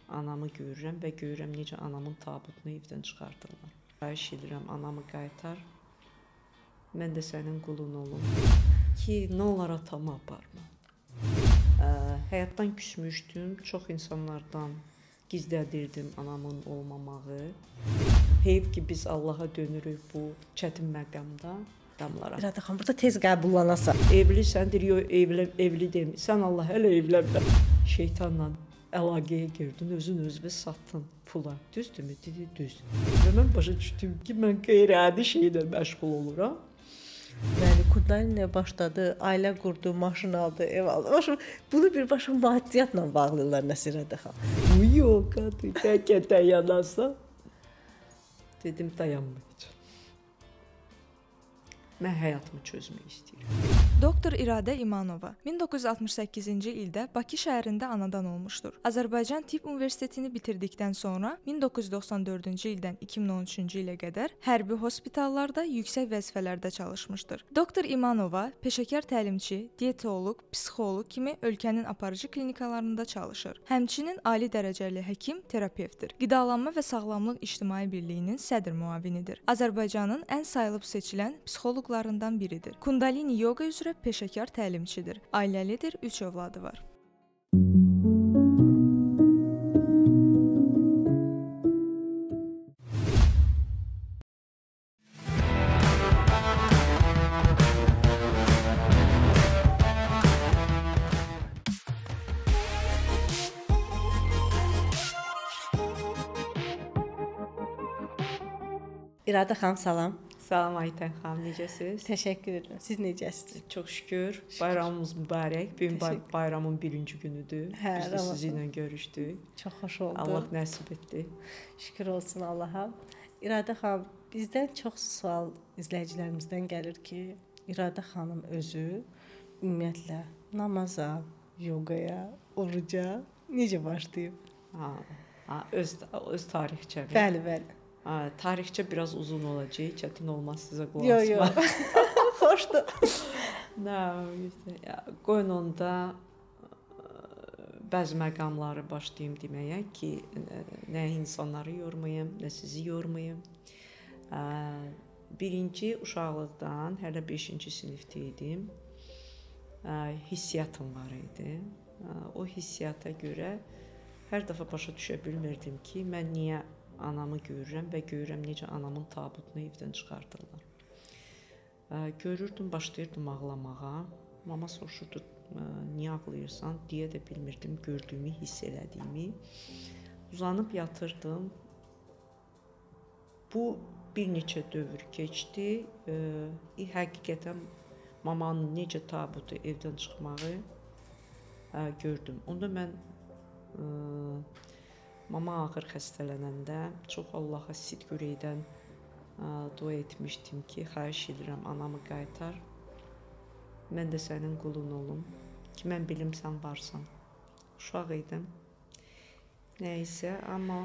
anamı görürəm və görürəm necə anamın tabutunu evdən çıxartırlar. Xahiş edirəm, anamı qaytar. Mən də sənin qulun olum ki, nə olar atamı aparma. Həyatdan küsmüşdüm, çox insanlardan gizlədirdim anamın olmamağı. Heyf ki, biz Allaha dönürük bu çətin məqamda. İradə xanım, burada tez qəbullanasan. Evlisən, deyir, evli demir. Sən Allah hələ evlənmə. Şeytanla əlaqəyə girdin, özünü satdın pula. Düzdürmü? Dedi, düz. Və mən başa düşdüm ki, mən qeyri-adi şeylə məşğul oluram. Yəni Kundalini başladı, ailə qurdu, maşın aldı, ev aldı. Bunu birbaşa maddiyatla bağlayırlar Nəsirədə xanım. Yox, qadın, bəlkə dayanarsa. Dedim, dayanmayacağam. Mən həyatımı çözmək istəyirəm. Doktor İradə İmanova 1968-ci ildə Bakı şəhərində anadan olmuşdur. Azərbaycan Tibb Universitetini bitirdikdən sonra 1994-cü ildən 2013-cü ilə qədər hərbi hospitallarda yüksək vəzifələrdə çalışmışdır. Doktor İmanova peşəkar təlimçi, dietoloq, psixoloq kimi ölkənin aparıcı klinikalarında çalışır. Həmçinin ali dərəcəli həkim, terapevtdir. Qidalanma və Sağlamlıq İctimai Birliyinin sədr müavinidir. Azərbaycanın ən sayılıb seçilən psixoloqlarından biridir. Kundalini yoga üzrə peşəkar təlimçidir. Ailəlidir, 3 övladı var. İradə xanım, salam. Salam Aytən xanım, necəsiz? Təşəkkür edirəm. Siz necəsiz? Çox şükür. Bayramımız mübarək. Bugün bayramın birinci günüdür. Biz də sizinlə görüşdük. Çox xoş oldu. Allah nəsib etdi. Şükür olsun Allaha. İradə xanım, bizdən çox sual izləyicilərimizdən gəlir ki, İradə xanım özü ümumiyyətlə namaza, yoqaya, oruca necə başlayıb? Öz tarixçəmi. Bəli. Tarixçə biraz uzun olacaq, çətin olmaz sizə qulaq asmaq. Yox. Xoşdur. Qoyun onda bəzi məqamları başlayım deməyə ki, nə insanları yormayım, nə sizi yormayım. Birinci uşaqlıqdan, hələ 5-ci sinifdə idim, hissiyatım var idi. O hissiyata görə hər dəfə başa düşə bilmirdim ki, mən niyə anamı görürəm və görürəm necə anamın tabutunu evdən çıxartırlar. Görürdüm, başlayırdım ağlamağa. Mama soruşurdu, niyə ağlayırsan? Deyə də bilmirdim, gördüyümü, hiss elədiyimi. Uzanıb yatırdım. Bu bir neçə dövr keçdi. Həqiqətən mamanın necə tabutu evdən çıxmağı gördüm. Onda mən mama ağır xəstələnəndə çox Allaha sidq ürəkdən dua etmişdim ki, xahiş edirəm, anamı qaytar. Mən də sənin qulun olum ki, mən bilim sən varsan. Uşaq idim. Nəysə, amma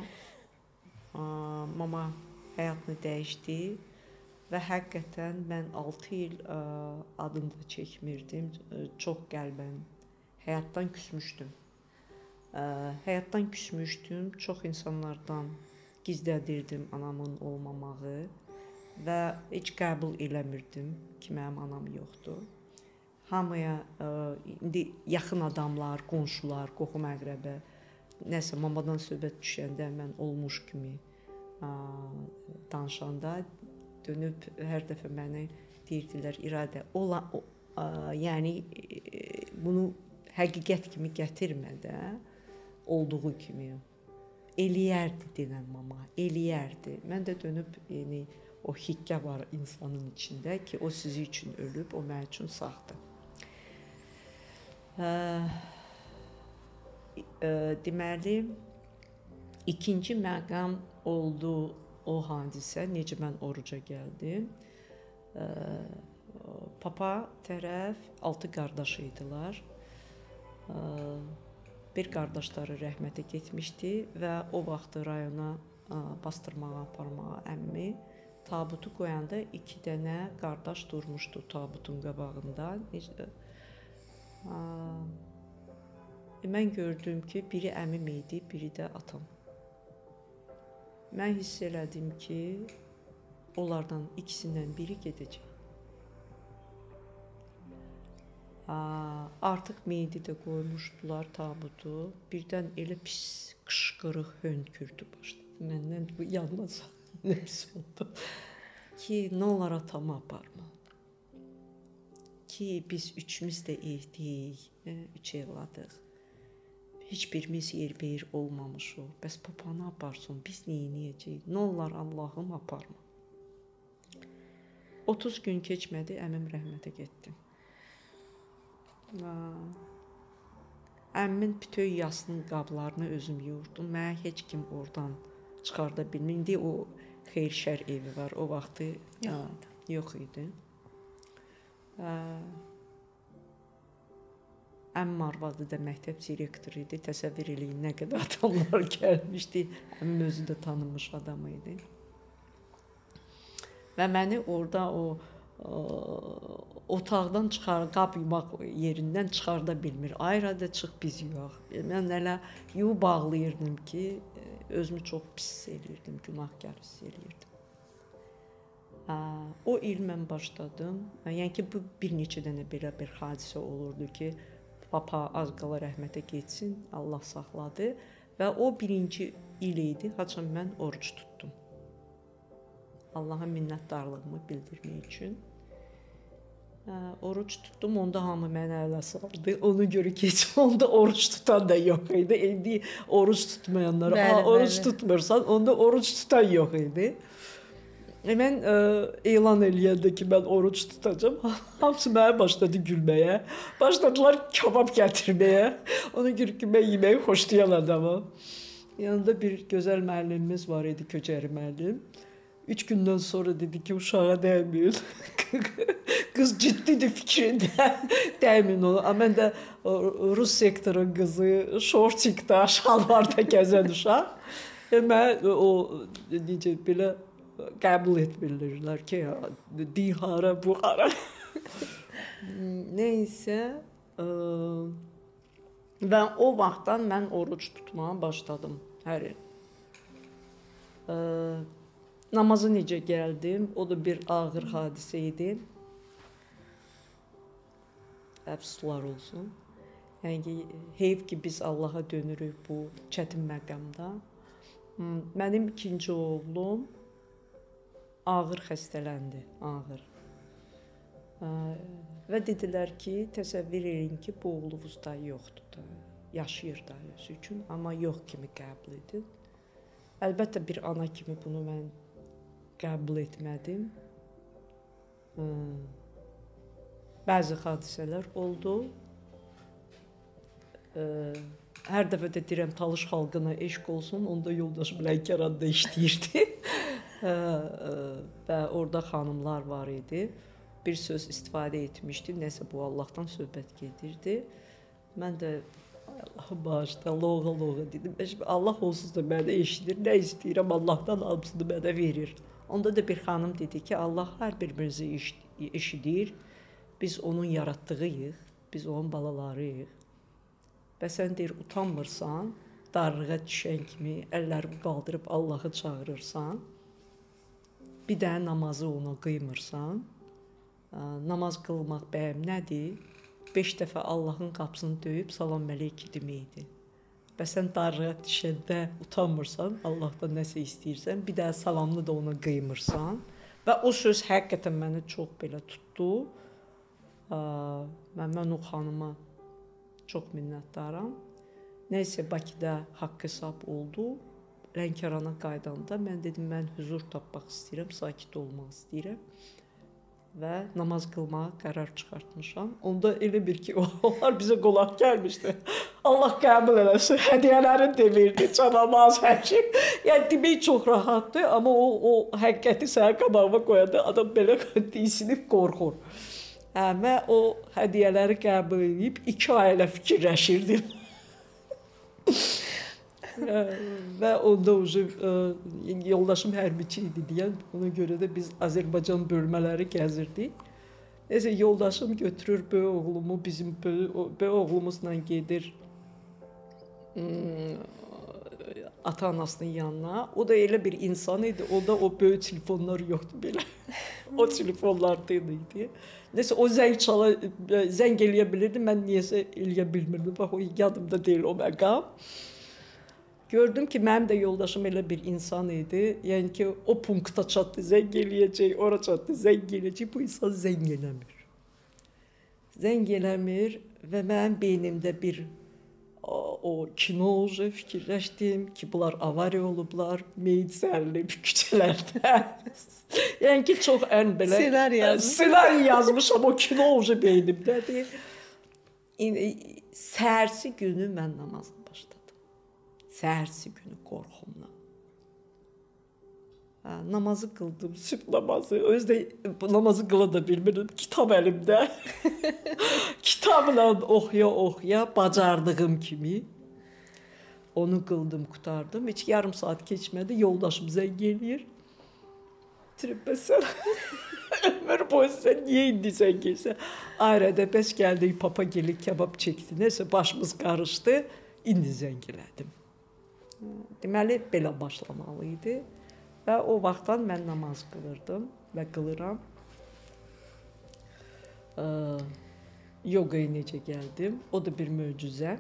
mama həyatını dəyişdi və həqiqətən mən 6 il adını da çəkmirdim. Çox qəlbən həyatdan küsmüşdüm. Həyatdan küsmüşdüm, çox insanlardan gizlədirdim anamın olmamağı və heç qəbul eləmirdim ki, mənim anam yoxdur. Hamıya, indi yaxın adamlar, qonşular, qohum-əqrəbə, nəsə mamadan söhbət düşəndə mən olmuş kimi danışanda dönüb hər dəfə məni deyirdilər, İradə, yəni bunu həqiqət kimi gətirmə də, olduğu kimi eləyərdi denən mama, eləyərdi. Mən də dönüb, yəni o hikkə var insanın içində ki, o sizi üçün ölüb, o mənim üçün sağdır. Deməli, ikinci məqam oldu o hadisə, necə mən oruca gəldim. Papa tərəf 6 qardaş idilər. Bir qardaşları rəhmətə getmişdi və o vaxt rayona bastırmağa, aparmağa əmmi tabutu qoyanda 2 dənə qardaş durmuşdu tabutun qabağında. Mən gördüm ki, biri əmim idi, biri də atam. Mən hiss elədim ki, onlardan ikisindən biri gedəcək. Artıq meyidi də qoymuşdular tabutu. Birdən elə pis qışqırıq hönkürdü başladı. Məndən bu yanmaz nəfs oldu. Ki, nə olar atamı aparma. Ki, biz üçümüz də evdik, 3 evladıq. Heç birimiz yerbəyir olmamışıq. Bəs papanı aparsın, biz neyniyəcəyik? Nə olar Allahım aparma. 30 gün keçmədi, əmim rəhmətə getdi. Əmmin bütöv yasının qablarını özüm yuyurdum. Mənə heç kim oradan çıxarda bilmir. İndi o xeyir-şər evi var. O vaxtı yox idi. Əmmim arvadı da məktəb direktoru idi. Təsəvvür eləyin nə qədər adamlar gəlmişdi. Əmmim özü də tanınmış adam idi. Və məni orada o otaqdan qab yumaq yerindən çıxarda bilmir. Ayrıca çıx biz yuyaq. Mən elə yuv bağlayırdım ki, özümü çox pis hiss eləyirdim, günahkar hiss eləyirdim. O il mən başladım. Yəni ki, bu bir neçə dənə belə bir hadisə olurdu ki, papa az qala rəhmətə getsin, Allah saxladı və o birinci il idi, haçan mən oruç tutdum. Allaha minnətdarlığımı bildirmək üçün. Oruç tutdum, onda hamı mənə ələ saldı. Ona görə ki, heç onda oruç tutan da yox idi. İndi oruç tutmayanlara, oruç tutmursan, onda oruç tutan yox idi. Mən elan eləyəndə ki, mən oruç tutacağım, hamısı mənə başladı gülməyə. Başladılar kabab gətirməyə. Ona görə ki, mən yeməyi xoşlayan adamam. Yanında bir gözəl müəllimimiz var idi, Köçəri müəllim. 3 gündən sonra dedi ki, uşağa dəyməyin. Qız ciddidir fikrində, dəyməyin onu. Mən də Rus sektorun qızı, şortikdə, şalvarda gəzən uşaq. Mən o, necə belə, qəbul etmirlər ki, din hara, bu hara. Neysə, və o vaxtdan mən oruç tutmağa başladım hər il. Namaza necə gəldim, o da bir ağır hadisə idi. Əfsuslar olsun. Yəni, heyf ki, biz Allaha dönürük bu çətin məqamda. Mənim ikinci oğlum ağır xəstələndi, ağır. Və dedilər ki, təsəvvür edin ki, bu oğlunuz da yoxdur da, yaşayır da özü üçün, amma yox kimi qəbul edin. Əlbəttə, bir ana kimi bunu mən qəbul etmədim. Bəzi hadisələr oldu. Hər dəfə də deyirəm, Talış xalqına eşq olsun, onda yoldaşım Lənkəranda işləyirdi. Və orada xanımlar var idi. Bir söz istifadə etmişdi, nəsə bu Allahdan söhbət gedirdi. Mən də Allah'ım bağışla, loğa dedim. Allah onsuz da mənə eşidir, nə istəyirəm Allahdan hamısını mənə verir. Onda da bir xanım dedi ki, Allah hər birimizi eşidir, biz onun yaratdığıyıq, biz onun balalarıyıq. Və sən deyir, utanmırsan, darlığa düşən kimi əllərimi qaldırıb Allahı çağırırsan, bir də namazı ona qıymırsan, namaz qılmaq bəyəm nədir? 5 dəfə Allahın qapısını döyüb salam əleyki deməkdir. Və sən darlığa düşəndə utanmırsan, Allahdan nəsə istəyirsən, bir də salamını da ona qıymırsan. Və o söz həqiqətən məni çox belə tutdu. Mən o xanıma çox minnətdaram. Nəysə, Bakıda haqq hesab oldu. Lənkərana qaydanda mən dedim, mən huzur tapmaq istəyirəm, sakit olmaq istəyirəm. Və namaz qılmağa qərar çıxartmışam. Onda elə bir ki, onlar bizə qonaq gəlmişdi. Allah qəbul eləsin, hədiyyələrini demirdi, canamaz hər şey. Yəni, demək çox rahatdır, amma o həqiqəti sənə qabağıma qoyanda adam belə disinib qorxur. Mən o hədiyyələri qəbul edib 2 ay ilə fikirləşirdim. Və onda yoldaşım hərbiçi idi deyən, ona görə də biz Azərbaycan bölmələri gəzirdik. Neysə, yoldaşım götürür böyük oğlumu, bizim böyük oğlumuzla gedir ata-anasının yanına. O da elə bir insan idi. O da o böyük telefonlar yoxdu belə. O telefonlarda idi. Nəsə o zəng eləyə bilirdi. Mən niyəsə eləyə bilmirdim. Bax o yadımda deyil o məqam. Gördüm ki, mənim də yoldaşım elə bir insan idi. Yəni ki, o punktda çatdı, zəng eləyəcək, ora çatdı, zəng eləyəcək. Bu insan zəng eləmir. Zəng eləmir və mənim beynimdə bir o kino fikirləşdim ki, bunlar avariya olublar, meyit sərilib küçələrdə. Yəni ki, çox ən belə ssenari yazmışam, o kino beynimdədir. Səhərsi günü mən namaza başladım. Səhərsi günü qorxumla. Namazı qıldım, sübh namazı. Özdə namazı qıla da bilmirdim. Kitab əlimdə. Kitabla oxuya bacardığım kimi. Onu qıldım, qutardım. Heç yarım saat keçmədi. Yoldaşım zəng eləyir. Tripə sən ömür boyu sən niyə indi zəng elsən? Ayrədə bəs gəldik, papa gelib kebab çəkdi. Nəsə başımız qarışdı. İndi zəng elədim. Deməli, belə başlamalı idi. Və o vaxtdan mən namaz qılırdım və qılıram. Yoqaya necə gəldim? O da bir möcüzə.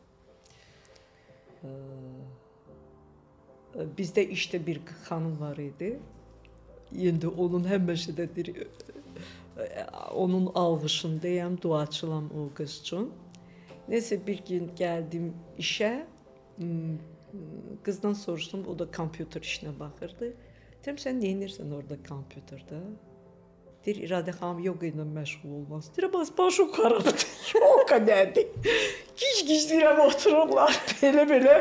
Bizdə işdə bir xanım var idi. İndi onun həmişədədir. Onun alğışındayam, duaçılam o qız üçün. Nəsə bir gün gəldim işə. Qızdan soruşdum, o da kompüter işinə baxırdı. Deyirəm, sən nə edirsən orada kompüterdə? Deyir, İradə xanım yoga ilə məşğul olmaz. Deyirəm, baş yuxarıdır. Yoga nədir? Gic-gic deyirəm, otururlar belə.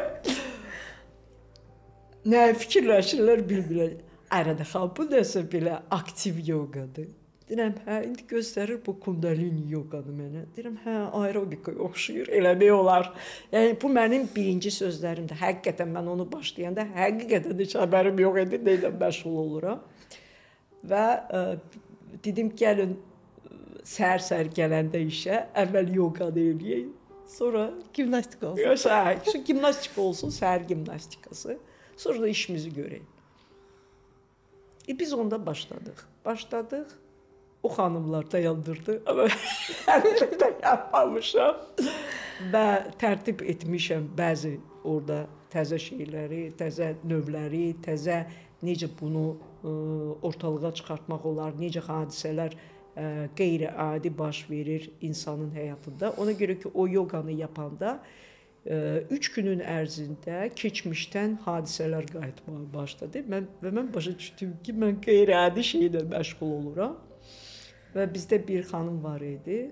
Nə fikirləşirlər bilmirəm. İradə xanım, bu nəsə belə aktiv yogadır. Deyirəm, hə, indi göstərir bu kundalini yoganı mənə. Deyirəm, hə, aerobikaya oxşayır, eləmək olar. Yəni, bu mənim birinci sözlərimdir. Həqiqətən mən onu başlayanda, həqiqətən heç xəbərim yox idi, neylə məşğul oluram. Və dedim, gəlin, səhər-səhər gələndə işə, əvvəl yoganı eləyək, sonra gimnastika olsun. Gimnastika olsun, səhər gimnastikası. Sonra da işimizi görək. Biz onda başladıq. O xanımlar dayandırdı, amma mən dayanmamışam və tərtib etmişəm bəzi orada təzə şeyləri, təzə növləri, təzə necə bunu ortalığa çıxartmaq olar, necə hadisələr qeyri-adi baş verir insanın həyatında. Ona görə ki, o yoganı yapanda 3 günün ərzində keçmişdən hadisələr qayıtmağa başladı və mən başa düşdüm ki, mən qeyri-adi şeylə məşğul oluram. Və bizdə bir xanım var idi.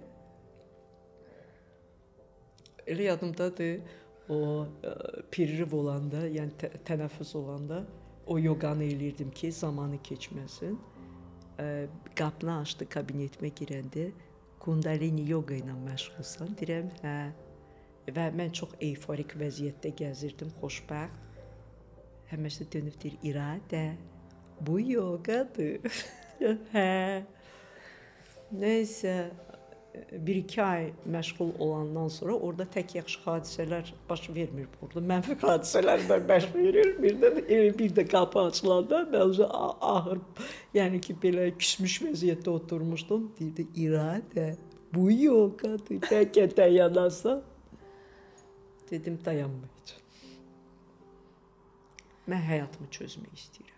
Elə yadımdadır, o piririv olanda, yəni tənəffüs olanda o yoganı eləyirdim ki, zamanı keçməsin. Qapını açdı, kabinetimə girəndə, kundalini yoga ilə məşğulsan, deyirəm, hə. Və mən çox eyforik vəziyyətdə gəzirdim, xoşbəxt. Həməşə dönüb deyir, İradə, bu yogadır. Hə. Nəysə, 1-2 ay məşğul olandan sonra orada tək yaxşı hadisələr baş vermir burada. Mənfi hadisələrlə baş verir. Bir də qapı açılanda mən ahır, yəni ki, belə küsmüş vəziyyətdə oturmuşdum. Deyirdi, İradə, bu yogadır, bəlkə dayanarsan. Dedim, dayanmayacağım. Mən həyatımı çözmək istəyirəm.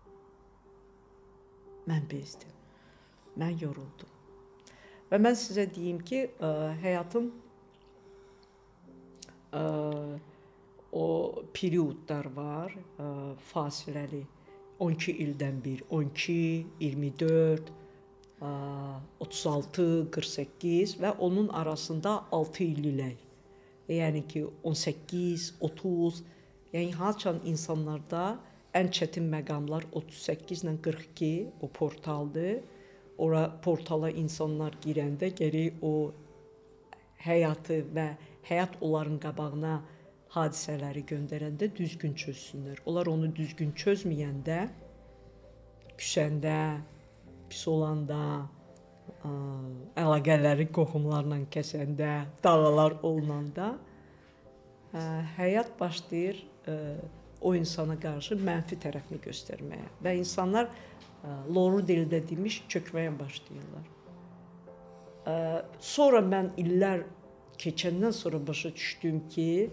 Mən bezdim. Mən yoruldum. Və mən sizə deyim ki, həyatın o periodlar var, fasiləli, 12 ildən bir, 12, 24, 36, 48 və onun arasında 6 illik. Yəni ki, 18, 30, yəni haçan insanlarda ən çətin məqamlar 38 ilə 42 o portaldır. Ora portala insanlar girəndə gərək o həyatı və həyat onların qabağına hadisələri göndərəndə düzgün çözsünlər. Onlar onu düzgün çözməyəndə, küsəndə, pis olanda, əlaqələri qohumlarla kəsəndə, dağlar olunanda həyat başlayır o insana qarşı mənfi tərəfini göstərməyə və insanlar loru dildə demiş çökməyə başlayırlar. Sonra mən illər keçəndən sonra başa düşdüm ki,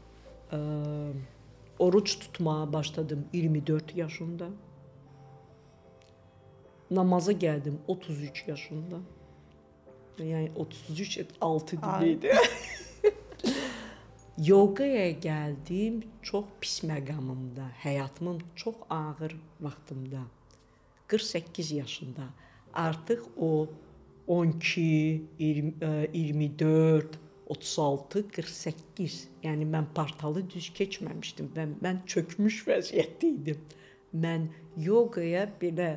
oruç tutmağa başladım 24 yaşında. Namaza gəldim 33 yaşında. Yəni 33 6 idi. Yoqaya gəldim çox pis məqamımda, həyatımın çox ağır vaxtımda. 48 yaşında. Artıq o 12, 24, 36, 48. Yəni mən portalı düz keçməmişdim. Mən çökmüş vəziyyətdə idim. Mən yoqaya belə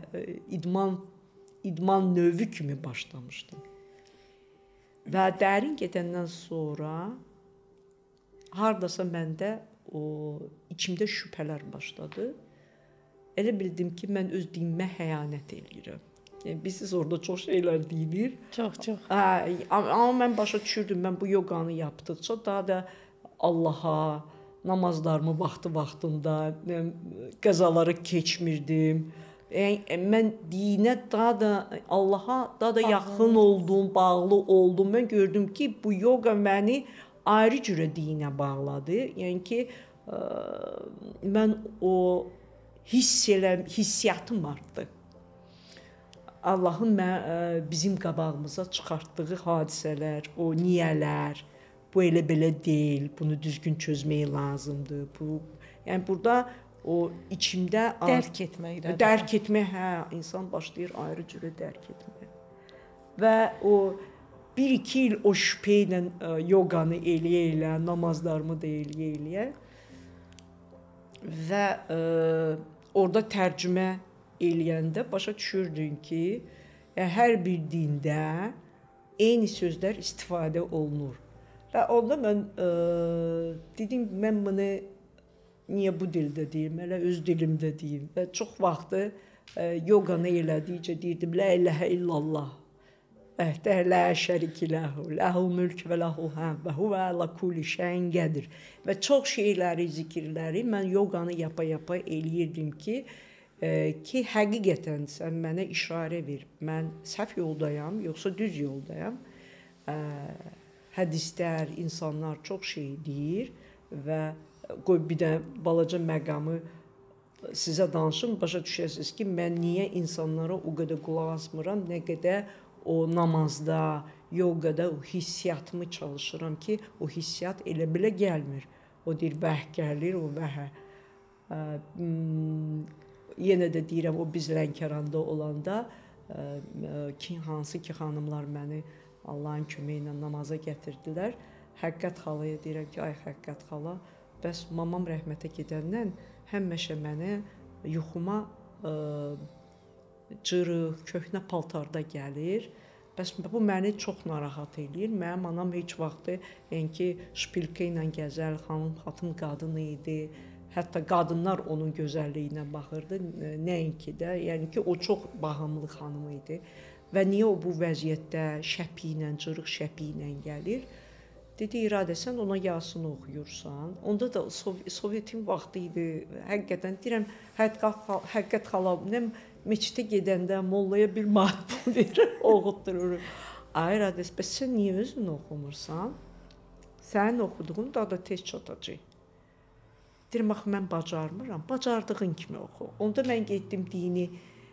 idman növü kimi başlamışdım. Və dərin gedəndən sonra hardasa məndə o içimdə şübhələr başladı. Elə bildim ki, mən öz dinimə xəyanət eləyirəm. Yəni biz orada çox şeylər deyilir. Çox. Amma mən başa düşürdüm, mən bu yoqanı yapdıqca daha da Allaha, namazlarımı vaxtında, qəzaları keçmirdim. Yəni mən dinə daha da Allaha daha da yaxın oldum, bağlı oldum. Mən gördüm ki, bu yoqa məni ayrı cürə dinə bağladı. Yəni ki, mən o hissiyatım artdı. Allahın bizim qabağımıza çıxartdığı hadisələr, o niyələr, bu elə belə deyil, bunu düzgün çözmək lazımdır. Yəni burada o içimdə dərk etmək, insan başlayır ayrı cürə dərk etməyə. Və o 1-2 il o şübhə ilə yoqanı eləyə, namazlarımı da eləyə və orada tərcümə eləyəndə başa düşürdün ki, hər bir dində eyni sözlər istifadə olunur. Və onda mən dedim, mən bunu niyə bu dildə deyim, elə öz dilimdə deyim. Və çox vaxtı yoqanı elədikcə deyirdim, la ilahə illallah, vəhdəh la şəriki ləhu, ləhul mülk və ləhul həmd və huvə ələ kulli şeyin qədir. Və çox şeyləri, zikirləri mən yoqanı yapa-yapa eləyirdim ki, həqiqətən sən mənə işarə ver, mən səhv yoldayam, yoxsa düz yoldayam. Hədislər, insanlar çox şey deyir və qoy bir də balaca məqamı sizə danışım, başa düşəsiniz ki, mən niyə insanlara o qədər qulaq asmıram, nə qədər o namazda, yoqada o hissiyatımı çalışıram ki, o hissiyat elə belə gəlmir. O deyir, bəh gəlir, o bəhə. Yenə də deyirəm, o biz Lənkəranda olanda hansı ki, xanımlar məni Allahın köməyi ilə namaza gətirdilər. Həqiqət xalaya deyirəm ki, ay Həqiqət xala, bəs mamam rəhmətə gedəndən həmişə mənə yuxuma cırıq, köhnə paltarda gəlir. Bəs bu məni çox narahat eləyir. Mənim anam heç vaxtı, yəni ki, şpilka ilə gəzər, xatın qadını idi. Hətta qadınlar onun gözəlliyinə baxırdı, nəinki də. Yəni ki, o çox baxımlı xanım idi. Və niyə o bu vəziyyətdə şəpi ilə, cırıq şəpi ilə gəlir? Dedi, İradə, sən ona Yasin oxuyursan. Onda da Sovetin vaxtı idi. Həqiqətən deyirəm, Həqiqət xala, meçidə gedəndə mollaya bir manat pul verir, oxutdurur. Ay İradə, bəs sən niyə özün oxumursan? Sənin oxuduğun daha da tez çatacaq. Deyirəm, axı, mən bacarmıram. Bacardığın kimi oxu. Onda mən getdim dini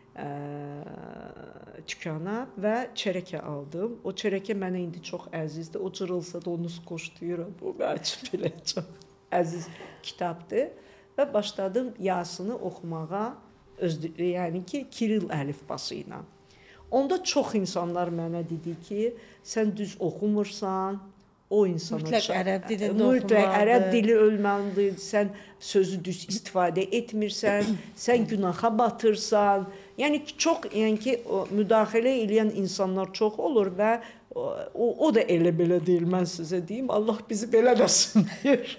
dükana və çərəkə aldım. O çərəkə mənə indi çox əzizdir. O cırılsa da onu qoşlayıram. O mənim üçün belə çox əziz kitabdır. Və başladım Yasini oxumağa, yəni ki, Kiril əlifbası ilə. Onda çox insanlar mənə dedi ki, sən düz oxumursan, o insana mütləq ərəb dilində oxumalıdır. Mütləq ərəb dili ölməlidir. Sən sözü düz istifadə etmirsən, sən günaha batırsan. Yəni ki, çox, yəni ki, müdaxilə edən insanlar çox olur və o da elə belə deyil, mən sizə deyim. Allah bizi belə desin deyir.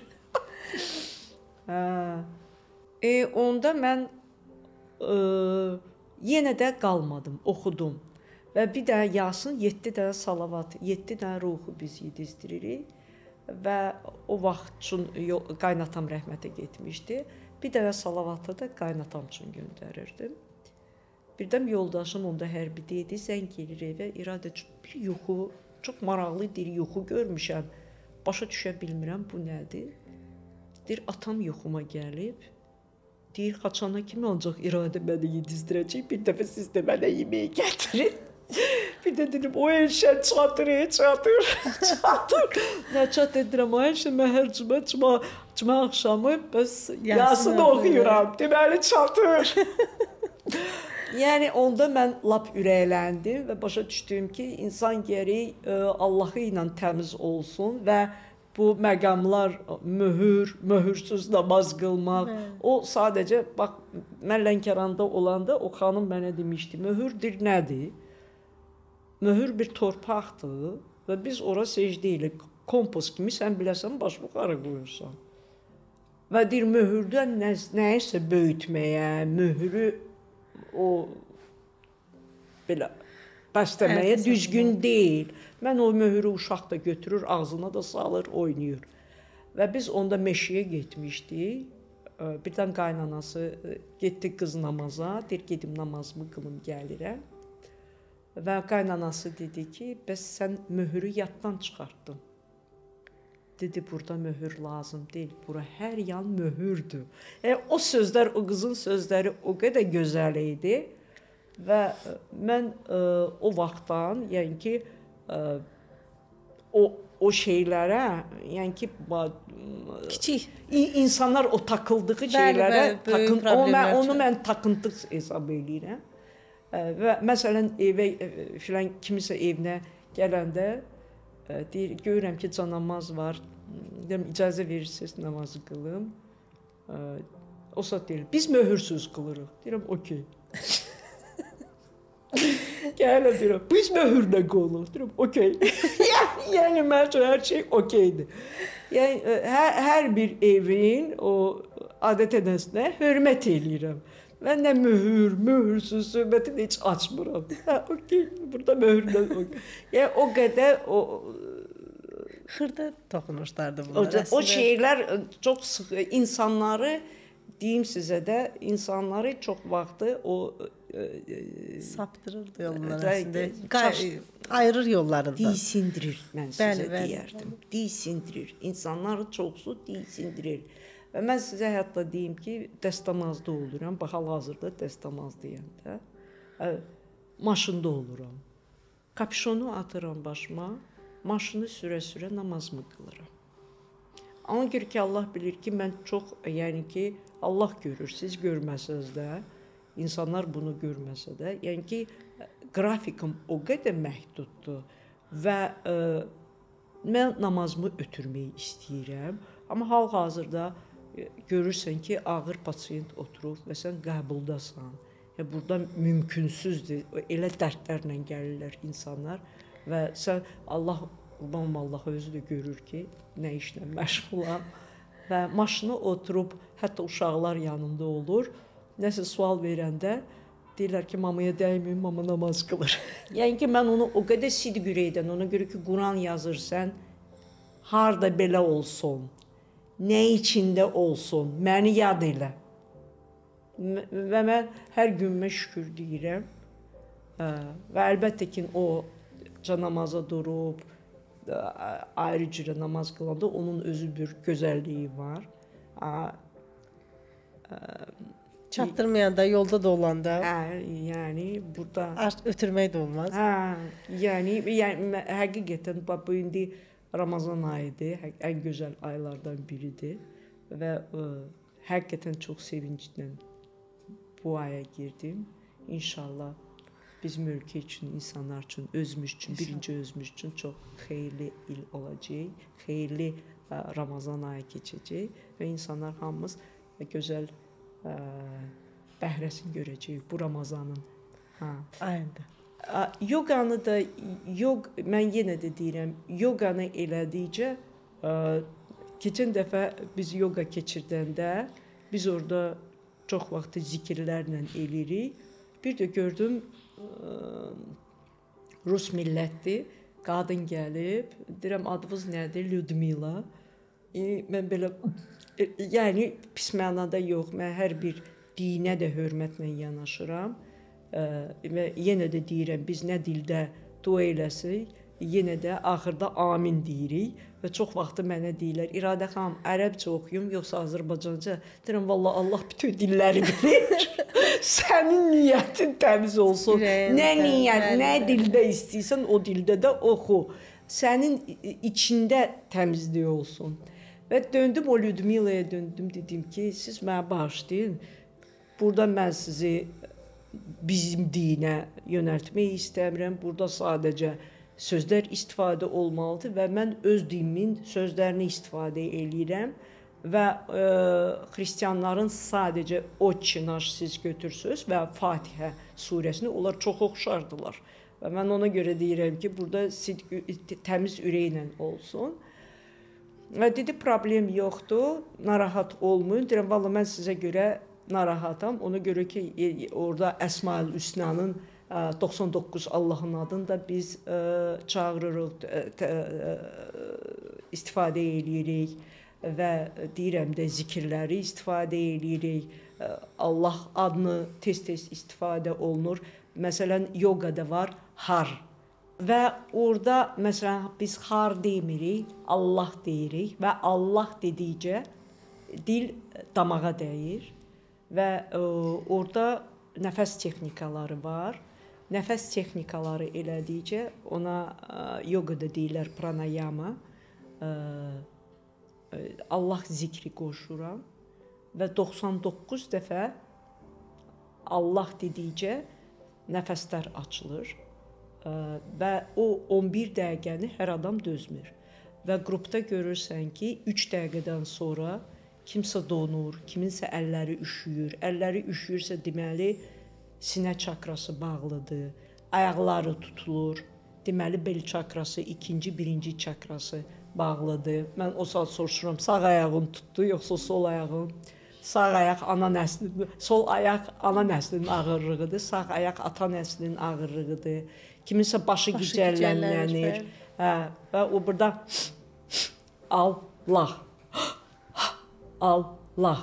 Onda mən yenə də qalmadım, oxudum. Və bir də Yasin 7 dənə salavat, 7 dənə ruhu biz yedizdiririk. və o vaxt üçün qaynatam rəhmətə getmişdi. Bir dəfə salavatı da qaynatam üçün göndərirdim. Birdən yoldaşım onda hərbidə idi, zəng gəlir evə, İradə bir yuxu, çox maraqlı bir yuxu görmüşəm. Başa düşə bilmirəm bu nədir. Deyir, atam yuxuma gəlib. Deyir, xaçana kimi ancaq İradə məni yedizdirəcək, bir dəfə siz də mənə yeməyi gətirin. Bir də dedim, o eşə çatır. Nə çat edirəm, o eşə məhər cümə axşamı bəs yasını oxuyuram, deməli çatır. Yəni onda mən lap ürəkləndim və başa düşdüm ki, insan gərək Allahı ilə təmiz olsun və bu məqamlar möhürsüz namaz qılmaq, o sadəcə bax mən Lənkəranda olanda o xanım mənə demişdi, möhürdür nədir? Möhür bir torpaqdır və biz ora secdə ilə kompost kimi sən biləsən baş yuxarı qoyursan. Və deyir, möhürdən nəyisə böyütməyə, möhürü o belə bəstəməyə düzgün deyil. Mən o möhürü uşaq da götürür, ağzına da salır, oynayır. Və biz onda meşəyə getmişdik. Birdən qaynanası getdi qız namaza, deyir, gedim namazımı qılım gəlirəm. Və qaynanası dedi ki, bəs sən möhürü yaddan çıxartdın. Dedi, burada möhür lazım deyil, bura hər yan möhürdür. O sözlər, o qızın sözləri o qədər gözəl idi və mən o vaxtdan, yəni ki, o şeylərə, yəni ki, kiçik insanlar o takıldığı şeylərə, onu mən takıntı hesab edirəm. Və məsələn, filan kimisə evinə gələndə deyir, görürəm ki, canamaz var, deyirəm, icazə verirsiniz namazı qılım. O saat deyir, biz möhürsüz qılırıq. Deyirəm, okey. Gələ deyirəm, biz möhürlə qılırıq. Deyirəm, okey. Yəni, mən üçün hər şey okeydir. Yəni, hər bir evin o adət-ənənəsinə hörmət eləyirəm. Mən nə möhürsüz söhbətini heç açmıram. Okey, burada möhürlə okey. Yəni, o qədər xırda toxunuşlardır bunlar əslində. O şeylər çox sıx, insanları, deyim sizə də, insanları çox vaxtı o saptırır yollar əslində. Ayırır yollarından. Diysindirir, mən sizə deyərdim. Diysindirir. İnsanları çoxsu diysindirir. Və mən sizə hətta deyim ki, dəstəmazda oluram. Bax, hal-hazırda dəstəmaz deyəndə. Maşında oluram. Kapşonu atıram başıma. Maşını sürə-sürə namazımı qılıram. Ona görə ki, Allah bilir ki, mən çox, yəni ki, Allah görür, siz görməsəz də, insanlar bunu görməsə də, yəni ki, qrafikim o qədər məhduddur və mən namazımı ötürməyi istəyirəm. Amma hal-hazırda görürsən ki, ağır pasiyent oturub və sən qəbuldasan. Burada mümkünsüzdür, elə dərdlərlə gəlirlər insanlar və sən Allah özü də görür ki, nə işlə məşğulam və maşına oturub, hətta uşaqlar yanında olur, nəsə sual verəndə deyirlər ki, mamaya dəyməyim, mama namaz qılır. Yəni ki, mən onu o qədər sidq ürəkdən, ona görə ki, Quran yazırsan, harda belə olsun, nə içində olsun, məni yad elə. Və mən hər günümə şükür deyirəm və əlbəttə ki, o namaza durub, ayrı cürə namaz qılanda onun özü bir gözəlliyi var. Çatdırmayanda, yolda da olanda. Yəni, burada... ötürmək də olmaz. Yəni, həqiqətən, bu indi Ramazan ayıdır, ən gözəl aylardan biridir və həqiqətən çox sevinclə bu aya girdim. İnşallah bizim ölkə üçün, insanlar üçün, özümüz üçün, birinci özümüz üçün çox xeyirli il olacaq, xeyirli Ramazan ayı keçəcək və insanlar hamımız gözəl bəhrəsini görəcəyik bu Ramazanın. Ayında. Yoganı da, mən yenə də deyirəm, yoganı elədikcə, keçən dəfə biz yoga keçirdəndə, biz orada çox vaxtı zikirlərlə eləyirik. Bir də gördüm, Rus millətdir, qadın gəlib, deyirəm adınız nədir? Lyudmila. Mən belə yəni pis mənada yox. Mən hər bir dinə də hörmətlə yanaşıram. Və yenə də deyirəm, biz nə dildə dua eləsək, yenə də axırda amin deyirik. Və çox vaxt mənə deyirlər, İradə xanım, ərəbcə oxuyum, yoxsa Azərbaycanca? Deyirəm, vallahi Allah bütün dilləri bilir. Sənin niyyətin təmiz olsun. Nə niyyət, nə dildə istəyirsən, o dildə də oxu. Sənin içində təmizlik olsun. Və döndüm o Lyudmilaya döndüm, dedim ki, siz mənə bağışlayın. Burada mən sizi bizim dinə yönəltmək istəmirəm. Burada sadəcə sözlər istifadə olmalıdır və mən öz dilimin sözlərini istifadə eləyirəm və xristianların sadəcə Otçe naş siz götürsüz və Fatihə surəsini onlar çox oxşardılar. Və mən ona görə deyirəm ki, burada təmiz ürəklə olsun. Və dedi, problem yoxdur, narahat olmayın. Deyirəm, vallahi mən sizə görə narahatam. Ona görə ki, orada Əsmaül Hüsnanın 99 Allahın adını da biz çağırırıq, istifadə eləyirik və deyirəm də zikirləri istifadə eləyirik. Allah adını tez-tez istifadə olunur. Məsələn, yoqada var har və orada məsələn biz har demirik, Allah deyirik və Allah dedikcə dil damağa dəyir və orada nəfəs texnikaları var. Nəfəs texnikaları elədikcə ona yoqada deyirlər pranayama. Allah zikri qoşuram və 99 dəfə Allah dedikcə nəfəslər açılır və o 11 dəqiqəni hər adam dözmür. Və qrupda görürsən ki, 3 dəqiqədən sonra kimsə donur, kiminsə əlləri üşüyür. Əlləri üşüyürsə deməli sinə çakrası bağlıdır, ayaqları tutulur. Deməli bel çakrası, birinci çakrası bağlıdır. Mən o saat soruşuram, sağ ayağın tutdu, yoxsa sol ayağın? Sağ ayaq ana nəslinin, sol ayaq ana nəslinin ağırlığıdır, sağ ayaq ata nəslinin ağırlığıdır. Kiminsə başı gicəllənir. Və o burada Allah, Allah,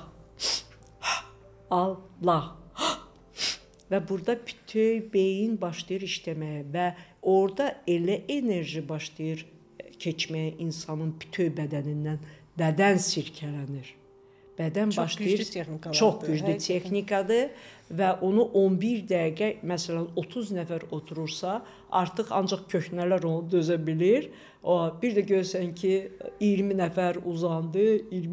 Allah. Və burada bütün beyin başlayır işləməyə və orada elə enerji başlayır keçməyə insanın bütün bədənindən. Bədən sirkələnir. Bədən başlayır. Çox güclü texnikadır və onu 11 dəqiqə, məsələn 30 nəfər oturursa, artıq ancaq köhnələr onu dözə bilir. Bir də görsən ki, 20 nəfər uzandı,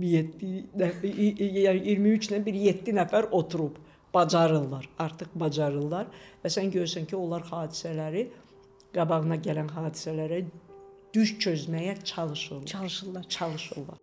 23 ilə bir 7 nəfər oturub. Bacarırlar, artıq bacarırlar və sən görürsən ki, onlar hadisələri, qabağına gələn hadisələrə düz çözməyə çalışırlar.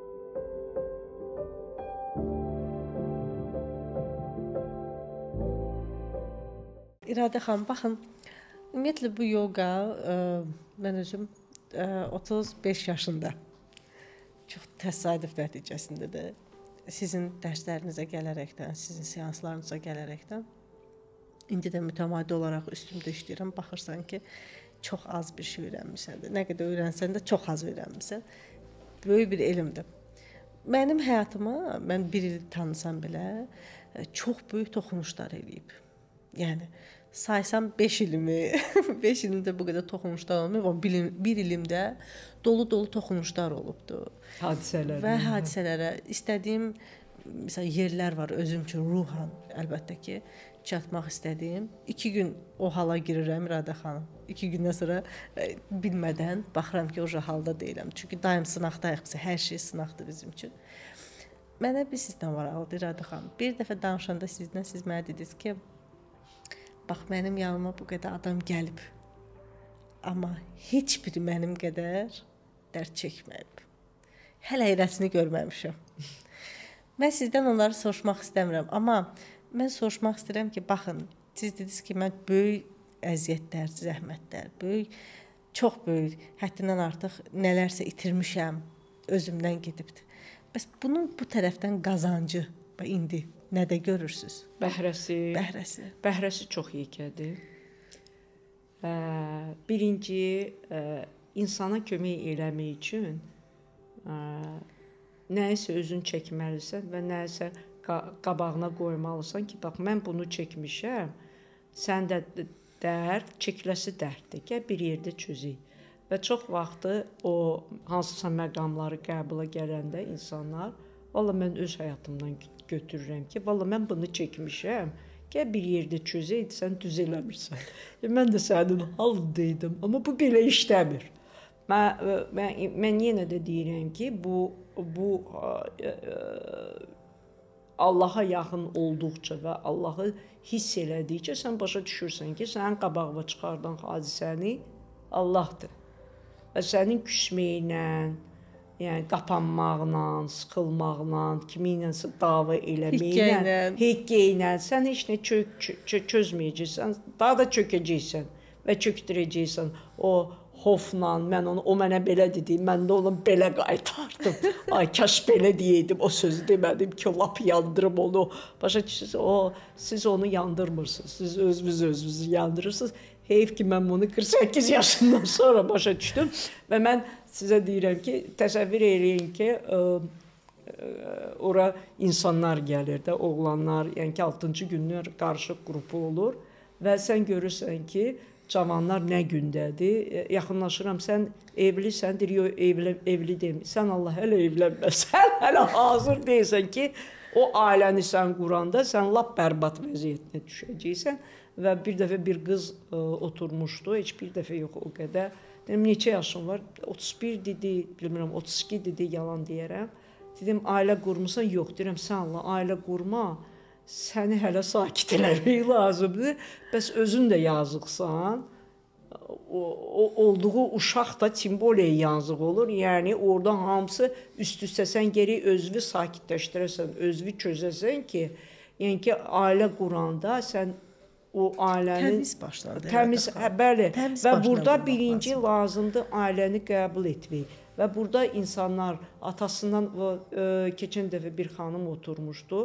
İradə xanım, baxın, ümumiyyətlə bu yoga, mən özüm 35 yaşında, çox təsadüf nəticəsində də sizin dərslərinizə gələrəkdən, sizin seanslarınıza gələrəkdən indi də mütəmadi olaraq üstümdə işləyirəm. Baxırsan ki, çox az bir şey öyrənmisən də. Nə qədər öyrənsən də çox az öyrənmisən. Böyük bir elmdir. Mənim həyatıma, mən bir il tanısam belə, çox böyük toxunuşlar eləyib. Yəni, saysam 5 ilimi, 5 ilimdə bu qədər toxunuşlar olmayıb, amma bir ilimdə dolu-dolu toxunuşlar olubdu. Hadisələr. Və hadisələrə istədiyim məsələn yerlər var özüm üçün ruhan əlbəttə ki çatmaq istədiyim. 2 gün o hala girirəm İradə xanım. 2 gündən sonra bilmədən baxıram ki, o halda deyiləm. Çünki daim sınaqdayıq biz, hər şey sınaqdır bizim üçün. Mənə bir sizdən maraqlıdır İradə xanım. Bir dəfə danışanda siz mənə dediniz ki, bax mənim yanıma bu qədər adam gəlib. Amma heç biri mənim qədər dərd çəkməyib. Hələ irəsini görməmişəm. Mən sizdən onları soruşmaq istəmirəm, amma mən soruşmaq istəyirəm ki, baxın, siz dediniz ki, mən böyük əziyyətlər, zəhmətlər, çox böyük, həddindən artıq nələrsə itirmişəm, özümdən gedibdir. Bəs bunun bu tərəfdən qazancı indi nədə görürsüz? Bəhrəsi çox yekədir. birinci insana kömək eləmək üçün nəyisə özün çəkməlisən və nəyisə qabağına qoymalısan ki, bax mən bunu çəkmişəm. Sən də dərd, çəkiləsi dərddir. Gəl bir yerdə çözək. Və çox vaxtı o hansısa məqamları qəbula gələndə insanlar, valla mən öz həyatımdan götürürəm ki, valla mən bunu çəkmişəm. Gəl bir yerdə çözək, sən düz eləmirsən. Mən də sənin halındaydım, amma bu belə işləmir. Mən yenə də deyirəm ki, bu Allaha yaxın olduqca və Allahı hiss elədikcə sən başa düşürsən ki, sənin qabağına çıxardan hadisəni Allahdır. Və sənin küsməklə, yəni qapanmaqla, sıxılmaqla, kiminləsə dava eləməklə, hikkəylə sən heç nə çözməyəcəksən, daha da çökəcəksən və çöktürəcəksən o xofla, o mənə belə dedi, mən də onu belə qaytardım. Ay, kaş belə deyəydim, o sözü demədim ki, lap yandırım onu. Başa düşürsünüz, siz onu yandırmırsınız, siz özünüzü yandırırsınız. Heyf ki, mən bunu 48 yaşından sonra başa düşdüm və mən sizə deyirəm ki, təsəvvür eləyin ki, ora insanlar gəlir də, oğlanlar, yəni ki, 6-cı günlər qarışıq qrupu olur və sən görürsən ki, cavanlar nə gündədir, yaxınlaşıram, sən evlisən, deyir, yox, evli deyil, sən Allah hələ evlənməsən, hələ hazır deyilsən ki, o ailəni sən quranda, sən lap bərbad vəziyyətinə düşəcəksən və bir dəfə bir qız oturmuşdu, heç bir dəfə yox o qədər, dedim, neçə yaşın var, 31 dedi, bilmirəm, 32 dedi, yalan deyərəm, dedim, ailə qurmusan, yox, deyirəm, sən Allah, ailə qurma, səni hələ sakit eləmək lazımdır. Bəs özün də yazıqsan. O olduğu uşaq da simboliyaya yazıq olur. Yəni orada hamısı üst-üstə sən geri özünü sakitləşdirəsən, özünü çözəsən ki, yəni ki, ailə quranda sən o ailənin təmiz başlanır. Təmiz, bəli. Və burada birinci lazımdır ailəni qəbul etmək. Və burada insanlar atasından keçən dəfə bir xanım oturmuşdu.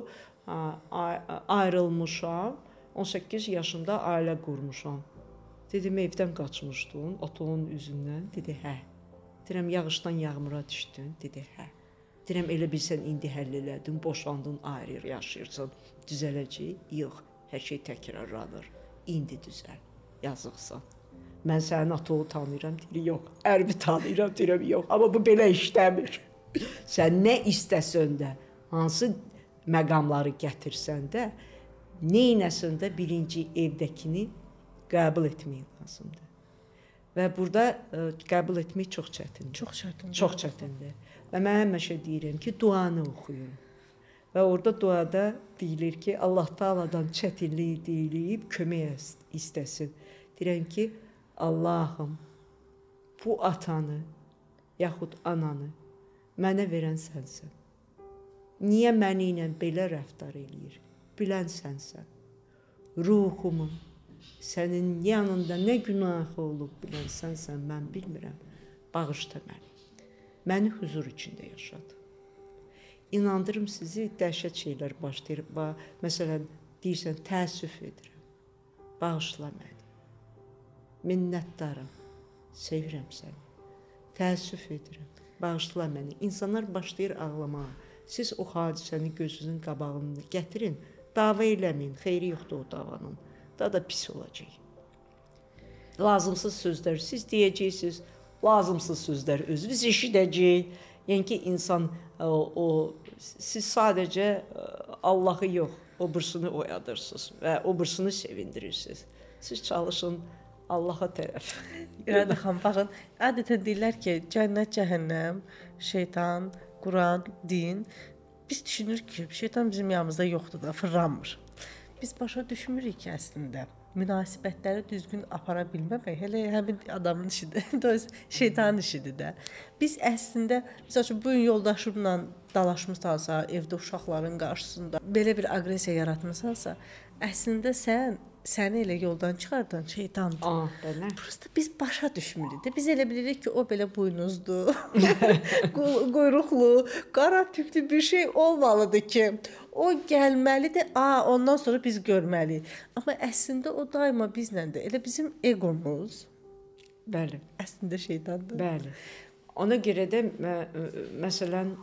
Ayrılmışam, 18 yaşında ailə qurmuşam. Dedim, evdən qaçmışdın, otoğun üzündən. Dedi, hə. Deyirəm, yağışdan yağmura düşdün. Dedi, hə. Deyirəm, elə bilsən, indi həll elədin, boşandın, ayrı yaşayırsan, düzələcək. Yox, hər şey təkrarlanır. İndi düzəl, yazıqsan. Mən sənin atoğu tanıyıram, deyir, yox. Ərbi tanıyıram, deyirəm, yox. Amma bu belə işləmir. Sən nə istəsən də, hansı məqamları gətirsən də, neynəsən də birinci evdəkini qəbul etmək lazımdır. Və burada qəbul etmək çox çətindir. Çox çətindir. Və mən həmişə deyirəm ki, duanı oxuyun. Və orada duada deyilir ki, Allah Taala'dan çətinliyi deyilib, kömək istəsin. Deyirəm ki, Allahım, bu atanı, yaxud ananı mənə verən sənsən. Niyə məni ilə belə rəftar eləyir? Bilən sənsən. Ruhumun sənin yanında nə günahı olub bilən sənsən, mən bilmirəm. Bağışla məni. Məni huzur içində yaşadı. İnandırım sizi, dəhşət şeylər başlayır. Məsələn, deyirsən, təəssüf edirəm. Bağışla məni. Minnətdaram. Sevirəm səni. Təəssüf edirəm. Bağışla məni. İnsanlar başlayır ağlamağa. Siz o hadisəni gözünüzün qabağını gətirin, dava eləməyin, xeyri yoxdur o davanın. Daha da pis olacaq. Lazımsız sözlər siz deyəcəksiniz, lazımsız sözlər özünüz eşidəcək. Yəni ki, insan, siz sadəcə Allahı yox, o birisini oyadırsınız və o birisini sevindirirsiniz. Siz çalışın Allaha tərəf. İradə xanım, baxın, adətən deyirlər ki, cənnət, cəhənnəm, şeytan, Quran, din. Biz düşünürük ki, şeytan bizim yanımızda yoxdur da, fırlanmır. Biz başa düşmürük ki, əslində münasibətləri düzgün apara bilməmək hələ həmin adamın işidir, şeytanın işidir də. Biz əslində, məsəl üçün, bu gün yoldaşımla dalaşmışsansa, evdə uşaqların qarşısında belə bir aqressiya yaratmışsansa, əslində sən səni elə yoldan çıxardan şeytandır. Belə. Prosta biz başa düşmürük də. Biz elə bilirik ki, o belə buynuzlu, quyruqlu, qara tüklü bir şey olmalıdır ki, o gəlməlidir. Ondan sonra biz görməliyik. Amma əslində o daima bizləndir. Elə bizim egomuz. Bəli. Əslində şeytandır. Bəli. Ona görə də məsələn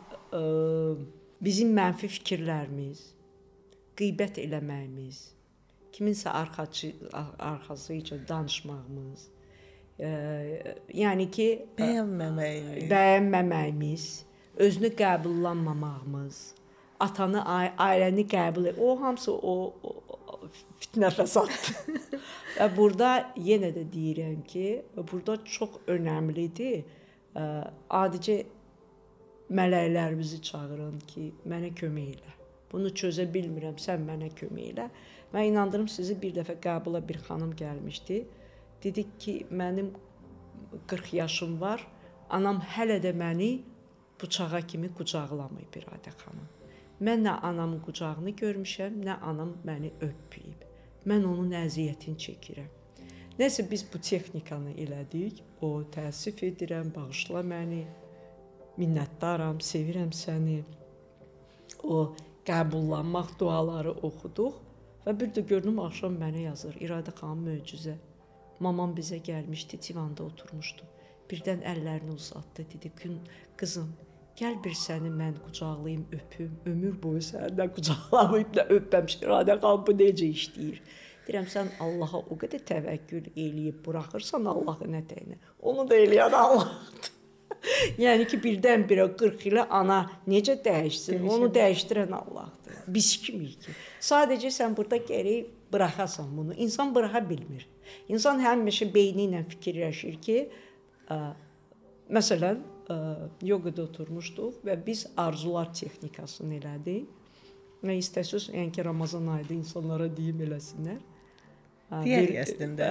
bizim mənfi fikirlərimiz, qeybət eləməyimiz, kiminsə arxasıca danışmağımız, yəni ki, bəyənməməyimiz, özünü qəbullanmamağımız, atanı, ailəni qəbul o hamısı o fitnə fəsaddır. Və burada yenə də deyirəm ki, burada çox önəmlidir. Adicə mələklərimizi çağırın ki, mənə kömək elə. Bunu çözə bilmirəm, sən mənə kömək elə. Mən inandırım sizi bir dəfə qəbula bir xanım gəlmişdi. Dedik ki, mənim 40 yaşım var, anam hələ də məni bıçağa kimi qucaqlamayıb İradə xanım. Mən nə anamın qucağını görmüşəm, nə anam məni öpməyib. Mən onun əziyyətini çəkirəm. Nəsə biz bu texnikanı elədik, o təəssüf edirəm, bağışla məni, minnətdaram, sevirəm səni. O qəbullanmaq duaları oxuduq və bir də gördüm axşam mənə yazır. İradə xanım möcüzə. Mamam bizə gəlmişdi, divanda oturmuşdu. Birdən əllərini uzatdı, dedi, qızım, gəl bir səni mən qucaqlayım, öpüm. Ömür boyu səndən qucaqlamayıb da öpməmiş. İradə xanım bu necə işləyir? Deyirəm, sən Allaha o qədər təvəkkül eləyib buraxırsan Allahı nətəyinə. Onu da eləyən Allahdır. Yəni ki, birdən-birə 40 ilə ana necə dəyişsin? Onu dəyişdirən Allahdır. Biz kimiyik ki? Sadəcə sən burada gərək buraxasan bunu. İnsan buraxa bilmir. İnsan həmişə beyni ilə fikirləşir ki, məsələn, yoqada oturmuşduq və biz arzular texnikasını elədik. Və istəsiz, yəni ki, Ramazan ayında insanlara deyim eləsinlər. Deyək əslində.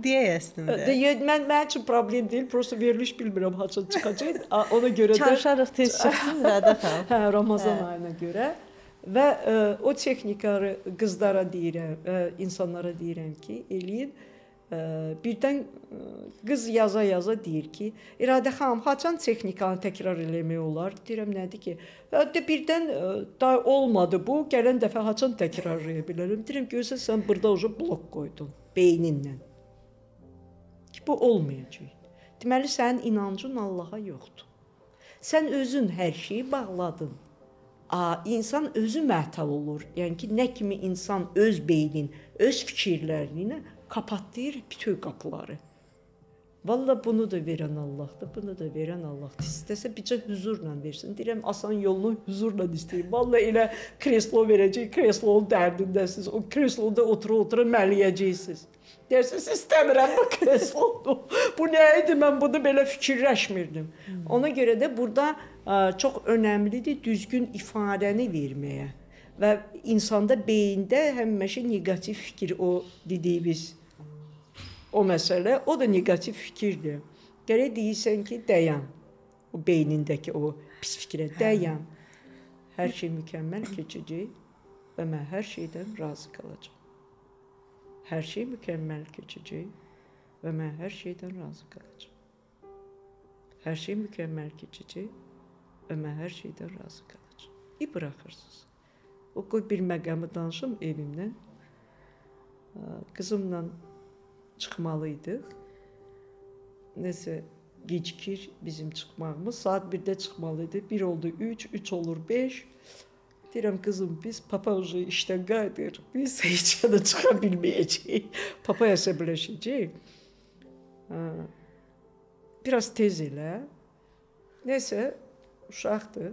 Mən üçün problem deyil, prosta veriliş bilmirəm haçan çıxacaq. Ona görə də çalışarıq tez çıxsın İradə xanım. Hə, Ramazan ayına görə və o texnikaları qızlara deyirəm, insanlara deyirəm ki, eləyin. Birdən qız yaza deyir ki, İradə xanım, haçan texnikanı təkrar eləmək olar? Deyirəm, nədir ki? Birdən da olmadı bu, gələn dəfə haçan təkrar eləyə bilərəm? Deyirəm, görsən sən burada uca blok qoydun beyninlə. Ki, bu olmayacaq. Deməli, sənin inancın Allaha yoxdur. Sən özün hər şeyi bağladın. İnsan özü məhtəl olur. Yəni ki, nə kimi insan öz beynin, öz fikirlərini kapatlayır bütün qapıları. Vallahi bunu da verən Allahdır, bunu da verən Allahdır. İstəsə bircə huzurla versin. Deyirəm, asan yolunu huzurla istəyir. Vallahi elə kreslo verəcək, kreslonun dərdindəsiniz. O kresloda otura-otura məliyəcəksiniz. Deyirsiniz, istəmirəm bu kreslonu. Bu nə idi, mən bunu belə fikirləşmirdim. Ona görə də burada çox önəmlidir düzgün ifadəni verməyə. Və insanda, beyində həmişə neqativ fikir, o dediyimiz o məsələ, o da neqativ fikirdir. Gərək deyirsən ki, dayan. O beynindəki o pis fikrə dayan. Hər şey mükəmməl keçəcək və mən hər şeydən razı qalacağam. Hər şey mükəmməl keçəcək və mən hər şeydən razı qalacağam. Hər şey mükəmməl keçəcək və mən hər şeydən razı qalacağam. Buraxırsınız. O qoy bir məqamı danışım evimdən. Qızımla çıxmalıydıq. Nəsə gecikir bizim çıxmağımız. Saat 1-də çıxmalıydı. 1 oldu 3, 3 olur 5. Deyirəm, qızım, biz papa ucu işdən qayıdır. Biz heç yana çıxa bilməyəcəyik. Papa əsəbləşəcək. Biraz tez elə. Nəsə, uşaqdır.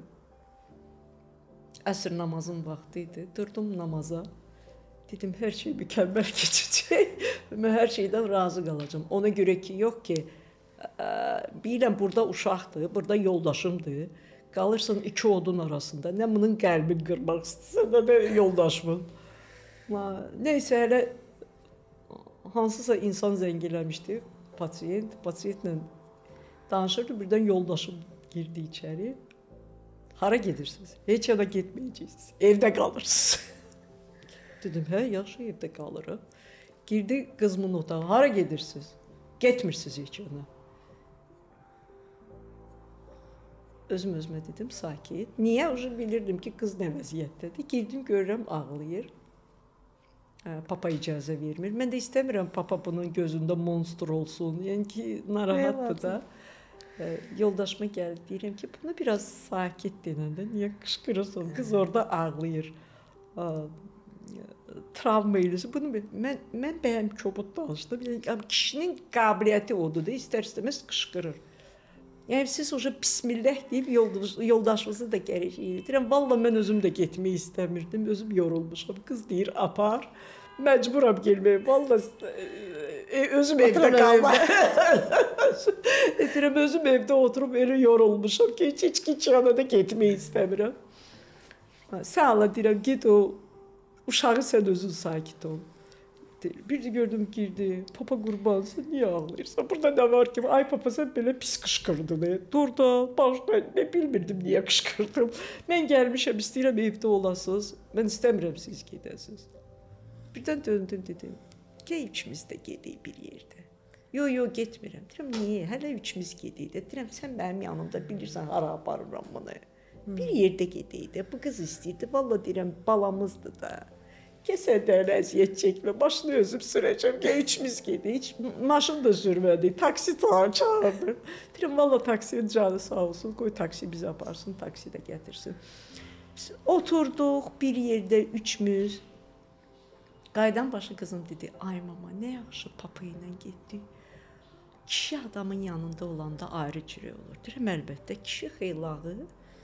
Əsr namazın vaxtı idi. Durdum namaza. Dedim, hər şey mükəmməl keçəcək. Mən hər şeydən razı qalacağam. Ona görə ki, yox ki, bilirəm, burada uşaqdır, burada yoldaşımdır. Qalırsan iki odun arasında. Nə bunun qəlbini qırmaq istəyirsən, nə də yoldaşımın. Neysə, hələ hansısa insan zəng eləmişdi, pasiyentlə danışırdı. Birdən yoldaşım girdi içəri. Hara gedirsiniz? Heç yana getməyəcəksiniz. Evdə qalırsınız. Dedim, hə, yaxşı, evdə qalırıq. Girdi qızımın otağı. Hara gedirsiniz? Getmirsiniz heç ona. Özüm-özümə dedim, sakit. Niyə? Bilirdim ki, qız nə vəziyyətdədir. Girdim, görürəm, ağlayır. Papa icazə vermir. Mən də istəmirəm papa bunun gözündə monstr olsun. Yəni ki, narahatdır da. Yoldaşıma gəlib deyirəm ki, bunu biraz sakit denəndə niyə qışqırırsan? Qız orada ağlayır. Travma eləsin. Bunu mən bəyəm kobud danışdım. Yəni kişinin qabiliyyəti odur da, istər-istəməz qışqırır. Yəni siz bismillah deyib yoldaşınızı da gərək edirəm. Vallahi mən özüm də getmək istəmirdim. Özüm yorulmuşam. Qız deyir, apar. Məcburam gəlməyə. Vallahi özüm evdə qalmaq. Deyirəm, özüm evdə oturub elə yorulmuşam ki, heç yana da getmək istəmirəm. Sən Allah deyirəm, get o uşağı sən özün sakit ol. Bir de gördüm girdi. Papa qurbansın, niyə ağlayırsan? Burada nə var ki? Ay papa sən belə pis qışqırdın. Dur da, başda nə bilmirdim niyə qışqırdım. Mən gəlmişəm, istəyirəm evdə olasınız. Mən istəmirəm siz gedəsiniz. Birdən döndüm dedim. Gəl üçümüz də gedək bir yerdə. Yo, getmirəm. Deyirəm, niyə? Hələ üçümüz gedək də. Deyirəm, sən mənim yanımda bilirsən hara aparıram bunu. Bir yerdə gedək də. Bu qız istəyirdi. Vallahi deyirəm, balamızdır da. Kəsədən əziyyət çəkmə, başını özüm sürəcəm, gəl üçümüz gedik, heç maşın da sürmədik, taksi çağırdı. Deyirəm, valla taksiyə canı sağ olsun, qoy taksi bizi aparsın, taksi də gətirsin. Biz oturduq bir yerdə üçümüz, qaydan başı qızım dedi, ay mama, nə yaxşı papa ilə getdik. Kişi adamın yanında olanda ayrı cürə olur. Deyirəm, əlbəttə, kişi xeylağı,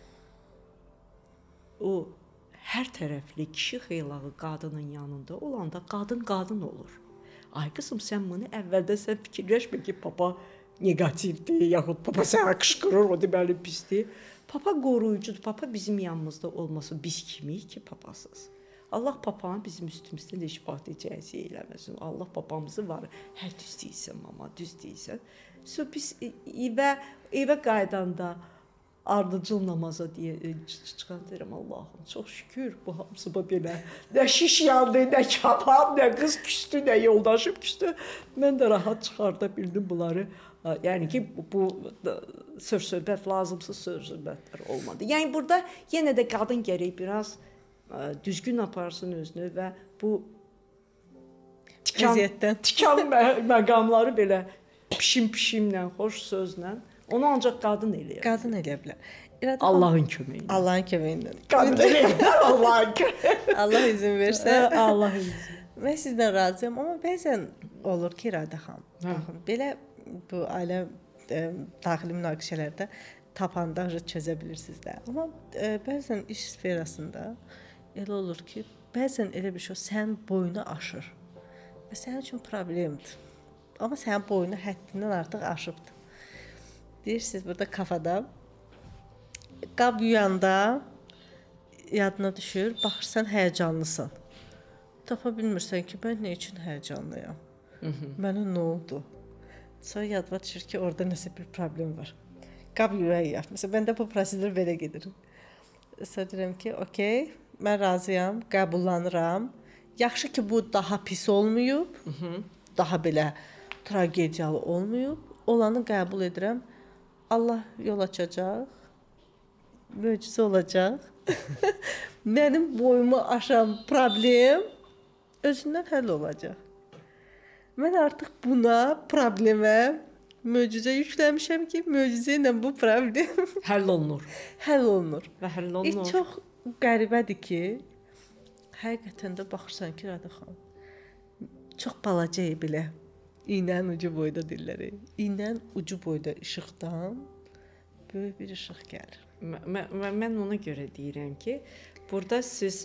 o hər tərəfli kişi xeylağı qadının yanında olanda qadın olur. Ay qızım, sən bunu əvvəldə sən fikirləşmə ki, papa negativdir, yaxud papa sənə qışqırır, o deməli pisdir. Papa qoruyucudur, papa bizim yanımızda olması biz kimiyik ki, papasız. Allah papanı bizim üstümüzdən heç vaxt icazə eləməsin. Allah papamızı var. Hə, düz deyirsən mama, düz deyirsən. So biz evə qaydanda ardıcıl namaza deyə çıxan deyirəm, Allahım, çox şükür bu hamısı belə. Nə şiş yandı, nə kabab, nə qız küstü, nə yoldaşım küstü. Mən də rahat çıxarda bildim bunları. Yəni ki, bu söz-söhbət, lazımsız söz-söhbətlər olmadı. Yəni burada yenə də qadın gərək biraz düzgün aparsın özünü və bu tikan məqamları belə pişim-pişimlə, xoş sözlə onu ancaq qadın eləyər. Qadın eləyə bilər. Allahın köməyi ilə. Allahın köməyi ilə. Qadın eləyə bilər, Allahın köməyi. Allah izin versə. Allah izin. Mən sizdən razıyam, amma bəzən olur ki, İradə xanım, belə bu ailə daxili münaqişələrdə tapanda çözə bilirsiniz də. Amma bəzən iş sferasında elə olur ki, bəzən elə bir şey sənin boyunu aşır. Və sənin üçün problemdir. Amma sənin boyunu həddindən artıq aşıbdır. Deyirsiniz burada kafada qab yuyanda yadına düşür, baxırsan həyəcanlısan. Tapa bilmirsən ki, mən nə üçün həyəcanlıyam? Mənə nə oldu? Sonra yadıma düşür ki, orada nəsə bir problem var. Qab yuyayaq. Məsələn, məndə bu prosedur belə gedir. Sonra deyirəm ki, okey, mən razıyam, qəbullanıram. Yaxşı ki, bu daha pis olmayıb, daha belə tragediyalı olmayıb. Olanı qəbul edirəm. Allah yol açacaq, möcüzə olacaq. Mənim boyumu aşan problem özündən həll olacaq. Mən artıq buna, problemə möcüzə yükləmişəm ki, möcüzə ilə bu problem həll olunur. Həll olunur. Və həll olunur. Çox qəribədir ki, həqiqətən də baxırsan ki, Radə xanım, çox balaca belə. İynənin ucu boyda dilləri. İynənin ucu boyda işıqdan böyük bir işıq gəlir. Mən ona görə deyirəm ki, burada siz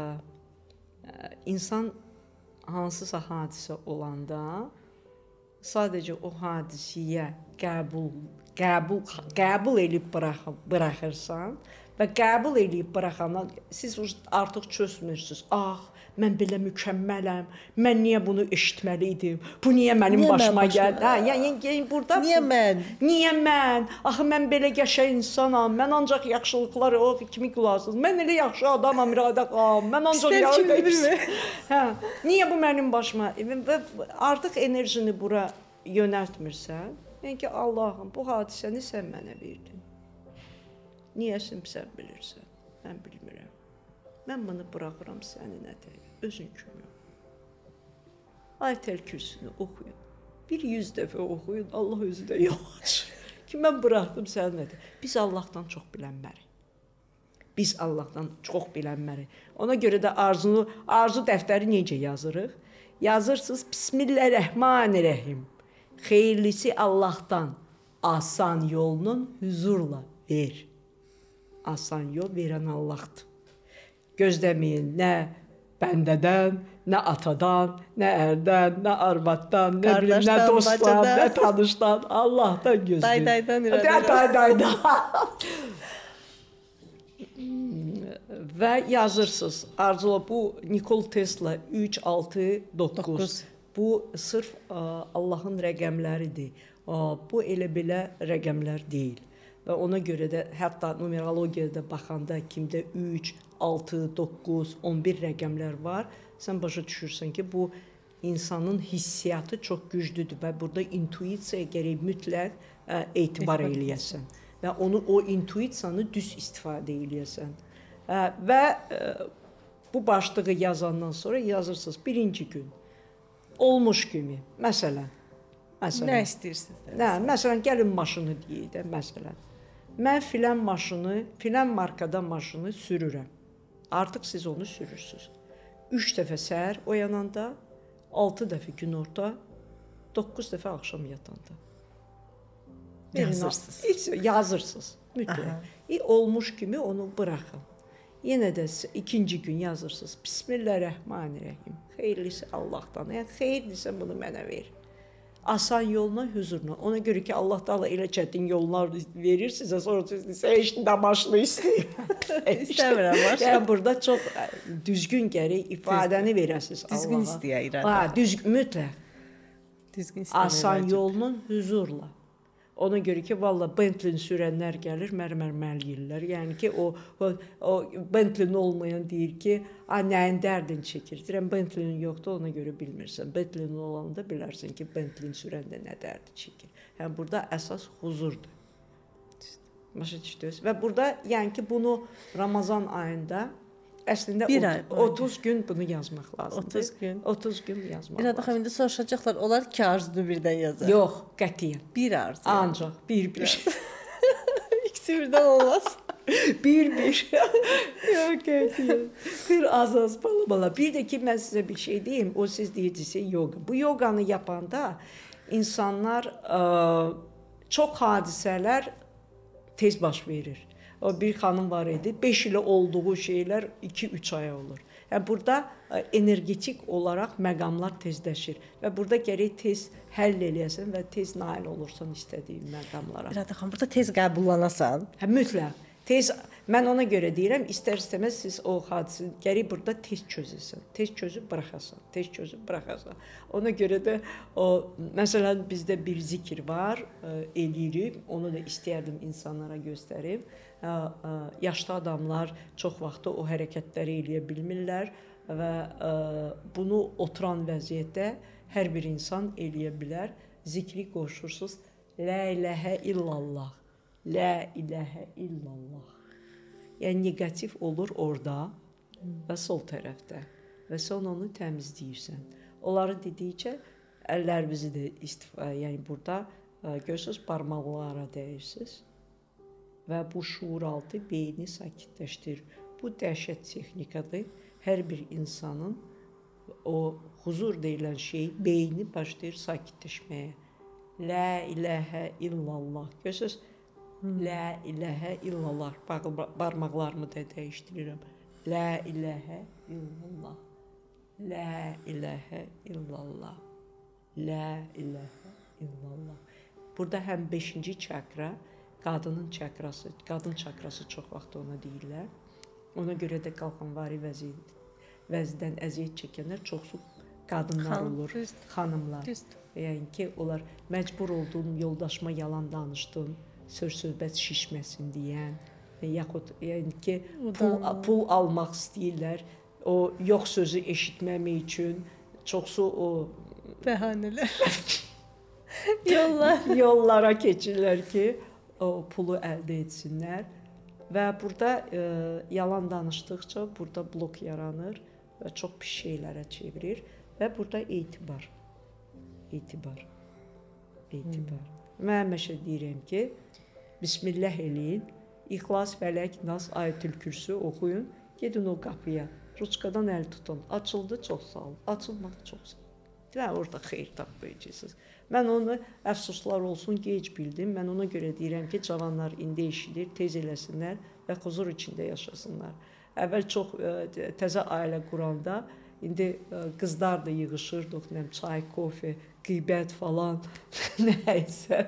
insan hansısa hadisə olanda sadəcə o hadisiyə qəbul edib buraxırsan və qəbul eləyib buraxandan siz artıq çözmürsünüz. Ah, mən belə mükəmmələm. Mən niyə bunu eşitməli idim? Bu niyə mənim başıma gəldi? Hə, yəni burada niyə mən? Niyə mən? Axı mən belə qəşəng insanam. Mən ancaq yaxşılıqları o kimi qulaqsız. Mən elə yaxşı adamam, İradə xanım. Mən ancaq yaxşı. Hə, niyə bu mənim başıma? Və artıq enerjini bura yönəltmirsən. Yəni ki, Allahım, bu hadisəni sən mənə verdin. Niyəsin sən bilirsən? Mən bilmirəm. Mən bunu buraxıram sənin ətəyə, özün kimi. Ayətəl Kürsünü oxuyun. Bir 100 dəfə oxuyun, Allah özü də yol açır. Ki, mən buraxdım sənin ətəyə. Biz Allahdan çox bilənmərik. Biz Allahdan çox bilənmərik. Ona görə də arzu dəftəri necə yazırıq? Yazırsınız, Bismillahirrahmanirrahim. Xeyirlisi Allahdan, asan yolunun huzurla ver. Asan yol verən Allahdır. Gözləməyin nə bəndədən, nə atadan, nə ərdən, nə arvaddan, nə bilim, nə dostdan, nə tanışdan, Allahdan gözləyin. Daydan. Və yazırsınız. Arzula, bu Nikola Tesla 369. Bu sırf Allahın rəqəmləridir. Bu elə belə rəqəmlər deyil. Və ona görə də hətta numerologiyada baxanda kimdə 3, 6, 9, 11 rəqəmlər var, sən başa düşürsən ki, bu insanın hissiyatı çox güclüdür və burada intuisiyaya gərək mütləq etibar eləyəsən və o intuisiyanı düz istifadə eləyəsən. Və bu başlığı yazandan sonra yazırsınız birinci gün olmuş kimi, məsələn. Nə istəyirsiniz? Məsələn, gəlin maşını deyək də, məsələn. Mən filan maşını, filan markada maşını sürürəm. Artıq siz onu sürürsünüz. 3 dəfə səhər oyananda, 6 dəfə günorta, 9 dəfə axşam yatanda. Yazırsınız. Yazırsınız, mütləq. Olmuş kimi onu buraxın. Yenə də ikinci gün yazırsınız. Bismillahirrahmanirrahim. Xeyirlisi Allahdan. Yəni, xeyirlisə bunu mənə ver. Asan yoluna, huzuruna. Ona görə ki, Allah da elə çətin yollar verir sizə, sonra siz heç də maşını İstəmirəm maşını. Yəni, burada çox düzgün gərək ifadəni verəsiniz Allaha. Düzgün istəyir İradə. Mütləq. Düzgün istəyir. Asan yolunun huzurla. Ona görə ki, valla Bentley sürənlər gəlir, mərmər yeyirlər. Yəni ki, o Bentley olmayan deyir ki, nəyin dərdini çəkir. Deyirəm, Bentley yoxdur, ona görə bilmirsən. Bentley olanda bilərsən ki, Bentley sürəndə nə dərdi çəkir. Yəni, burada əsas huzurdur. Başa düşdünüz? Və burada, yəni ki, bunu Ramazan ayında əslində 30 gün bunu yazmaq lazımdır. 30 gün yazmaq. İradə xanım, indi soruşacaqlar, onlar ki, arzunu birdən yazar. Yox, qətiyyən. Bir arzu. Ancaq bir. İkisi birdən olmaz. Bir. Yox, qətiyyən. Bir az bala. Bir də ki, mən sizə bir şey deyim, o siz deyirsiniz yoga. Bu yoganı yapanda insanlar çox hadisələr tez baş verir. O bir xanım var idi, 5 ilə olduğu şeylər 2-3 aya olur. Yəni, burada energetik olaraq məqamlar tezləşir və burada gərək tez həll eləyəsən və tez nail olursan istədiyin məqamlara. İradə xanım, burada tez qəbullanasan. Hə, mütləq. Tez, mən ona görə deyirəm, istər-istəməz siz o hadisəni gərək burada tez çözəsən. Tez çözüb buraxasan. Ona görə də məsələn bizdə bir zikir var, eləyirik. Onu da istəyərdim insanlara göstərim. Yaşlı adamlar çox vaxt o hərəkətləri eləyə bilmirlər və bunu oturan vəziyyətdə hər bir insan eləyə bilər. Zikri qoşursunuz. La ilahə illallah. La ilahə illallah. Yəni negativ olur orada və sol tərəfdə və sən onu təmizləyirsən. Onları dedikcə əllərinizi də yəni burada görürsüz barmaqlara dəyirsiniz və bu şuuraltı beyni sakitləşdirir. Bu dəhşət texnikadır. Hər bir insanın o huzur deyilən şey beyni başlayır sakitləşməyə. La ilahə illallah. Görürsüz? La ilahə illallah. Barmaqlarımı da dəyişdirirəm. La ilahə illallah. La ilahə illallah. La ilahə illallah. Burada həm 5-ci çakra, qadın çakrası çox vaxt ona deyirlər. Ona görə də qalxanvari vəziyyətdən əziyyət çəkənlər çoxsu qadınlar olur, xanımlar. Yəni ki, onlar məcbur oldum, yoldaşıma yalan danışdım, söz-söhbət şişməsin deyən, yaxud yəni ki, pul almaq istəyirlər, o yox sözü eşitməmək üçün çoxsu o bəhanələr yollara keçirlər ki, o pulu əldə etsinlər. Və burada yalan danışdıqca burada blok yaranır və çox pis şeylərə çevirir və burada etibar. Mən həmişə deyirəm ki, Bismillah eləyin, İxlas, Fələk, Nas, Ayətül Kürsü oxuyun, gedin o qapıya, ruçkadan əl tutun. Açıldı, çox sağ olun. Açılmadı, çox sağ olun. Və orada xeyir tapmayacaqsınız. Mən onu, əfsuslar olsun, gec bildim. Mən ona görə deyirəm ki, cavanlar indi eşidir, tez eləsinlər və huzur içində yaşasınlar. Əvvəl çox təzə ailə quranda, indi qızlar da yığışırdıq, çay, kofe, qeybət falan, nəysə.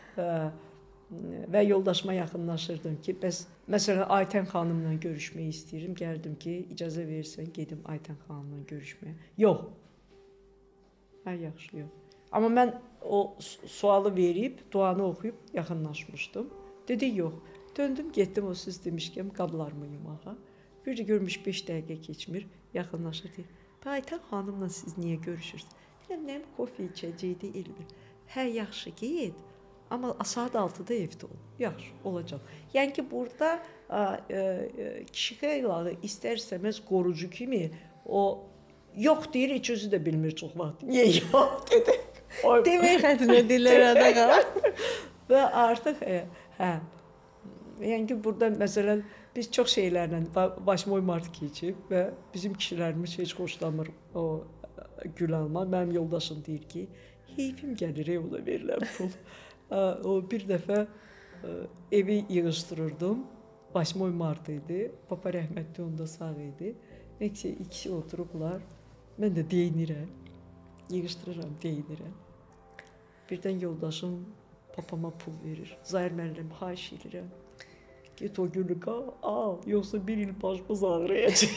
Və yoldaşıma yaxınlaşırdım ki, bəs məsələn Aytən xanımla görüşmək istəyirəm. Gəldim ki, icazə verirsən, gedim Aytən xanımla görüşməyə. Yox. Hə, yaxşı, yox. Amma mən o sualı verib, duanı oxuyub yaxınlaşmışdım. Dedi, yox. Döndüm, getdim o siz demişkən qablarımı yumağa. Bir də görmüş 5 dəqiqə keçmir, yaxınlaşır deyir. Aytən xanımla siz niyə görüşürsünüz? Deyirəm, nəyim kofe içəcəkdi, elmir. Hə, yaxşı, get. Amma saat 6-da evdə ol. Yaxşı, olacaq. Yəni ki, burada kişi xeylağı istər-istəməz qorucu kimi o yox deyir, heç özü də bilmir çox vaxt. Niyə yox dedi. Demək xətrinə dillər adağa. Və artıq, yəni ki, burada məsələn, biz çox şeylərlə başmoy mart keçib və bizim kişilərimiz heç xoşlamır o gül alma. Mənim yoldaşım deyir ki, heyfim gəlir, ona verilən pul. O bir dəfə evi yığışdırırdım. Başmoy mart idi. Papa rəhmətli onda sağ idi. Nəysə ikisi oturublar. Mən də deyinirəm. Yığışdırıram, deyinirəm. Birdən yoldaşım papama pul verir. Zahir müəllim, xahiş edirəm. Get o gülü al, yoxsa bir il başımız ağrıyacaq.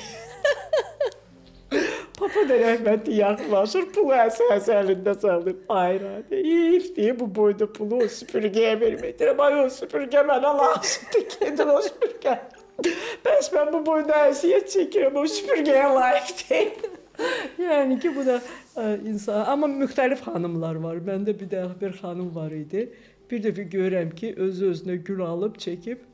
Papa da rəhmətli yaxınlaşır, pulu əsə əlində salır. Hayır, heyif deyə bu boyda pulu o süpürgəyə vermək. Deyirəm, ay o süpürgə mənə lazımdır, gedin o süpürgə. Bəs mən bu boyda əziyyət çəkirəm, o süpürgəyə layiq deyil. Yəni ki, bu da insan. Amma müxtəlif xanımlar var. Məndə bir xanım var idi. Bir dəfə görürəm ki, özü-özünə gül alıb, çəkib.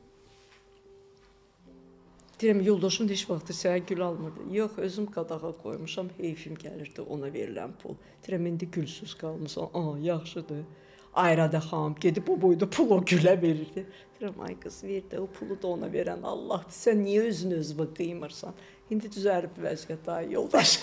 Deyirəm, yoldaşım heç vaxt sənə gül almırdı. Yox, özüm qadağa qoymuşam, heyfim gəlirdi ona verilən pul. Deyirəm, indi gülsüz qalmışsan, yaxşıdır. Ayrada xanım gedib o boyda pul o gülə verirdi. Deyirəm, ay qız verdi, o pulu da ona verən Allahdır. Sən niyə özünü qıymırsan? İndi düzəlib vəziyyət, ay yoldaş.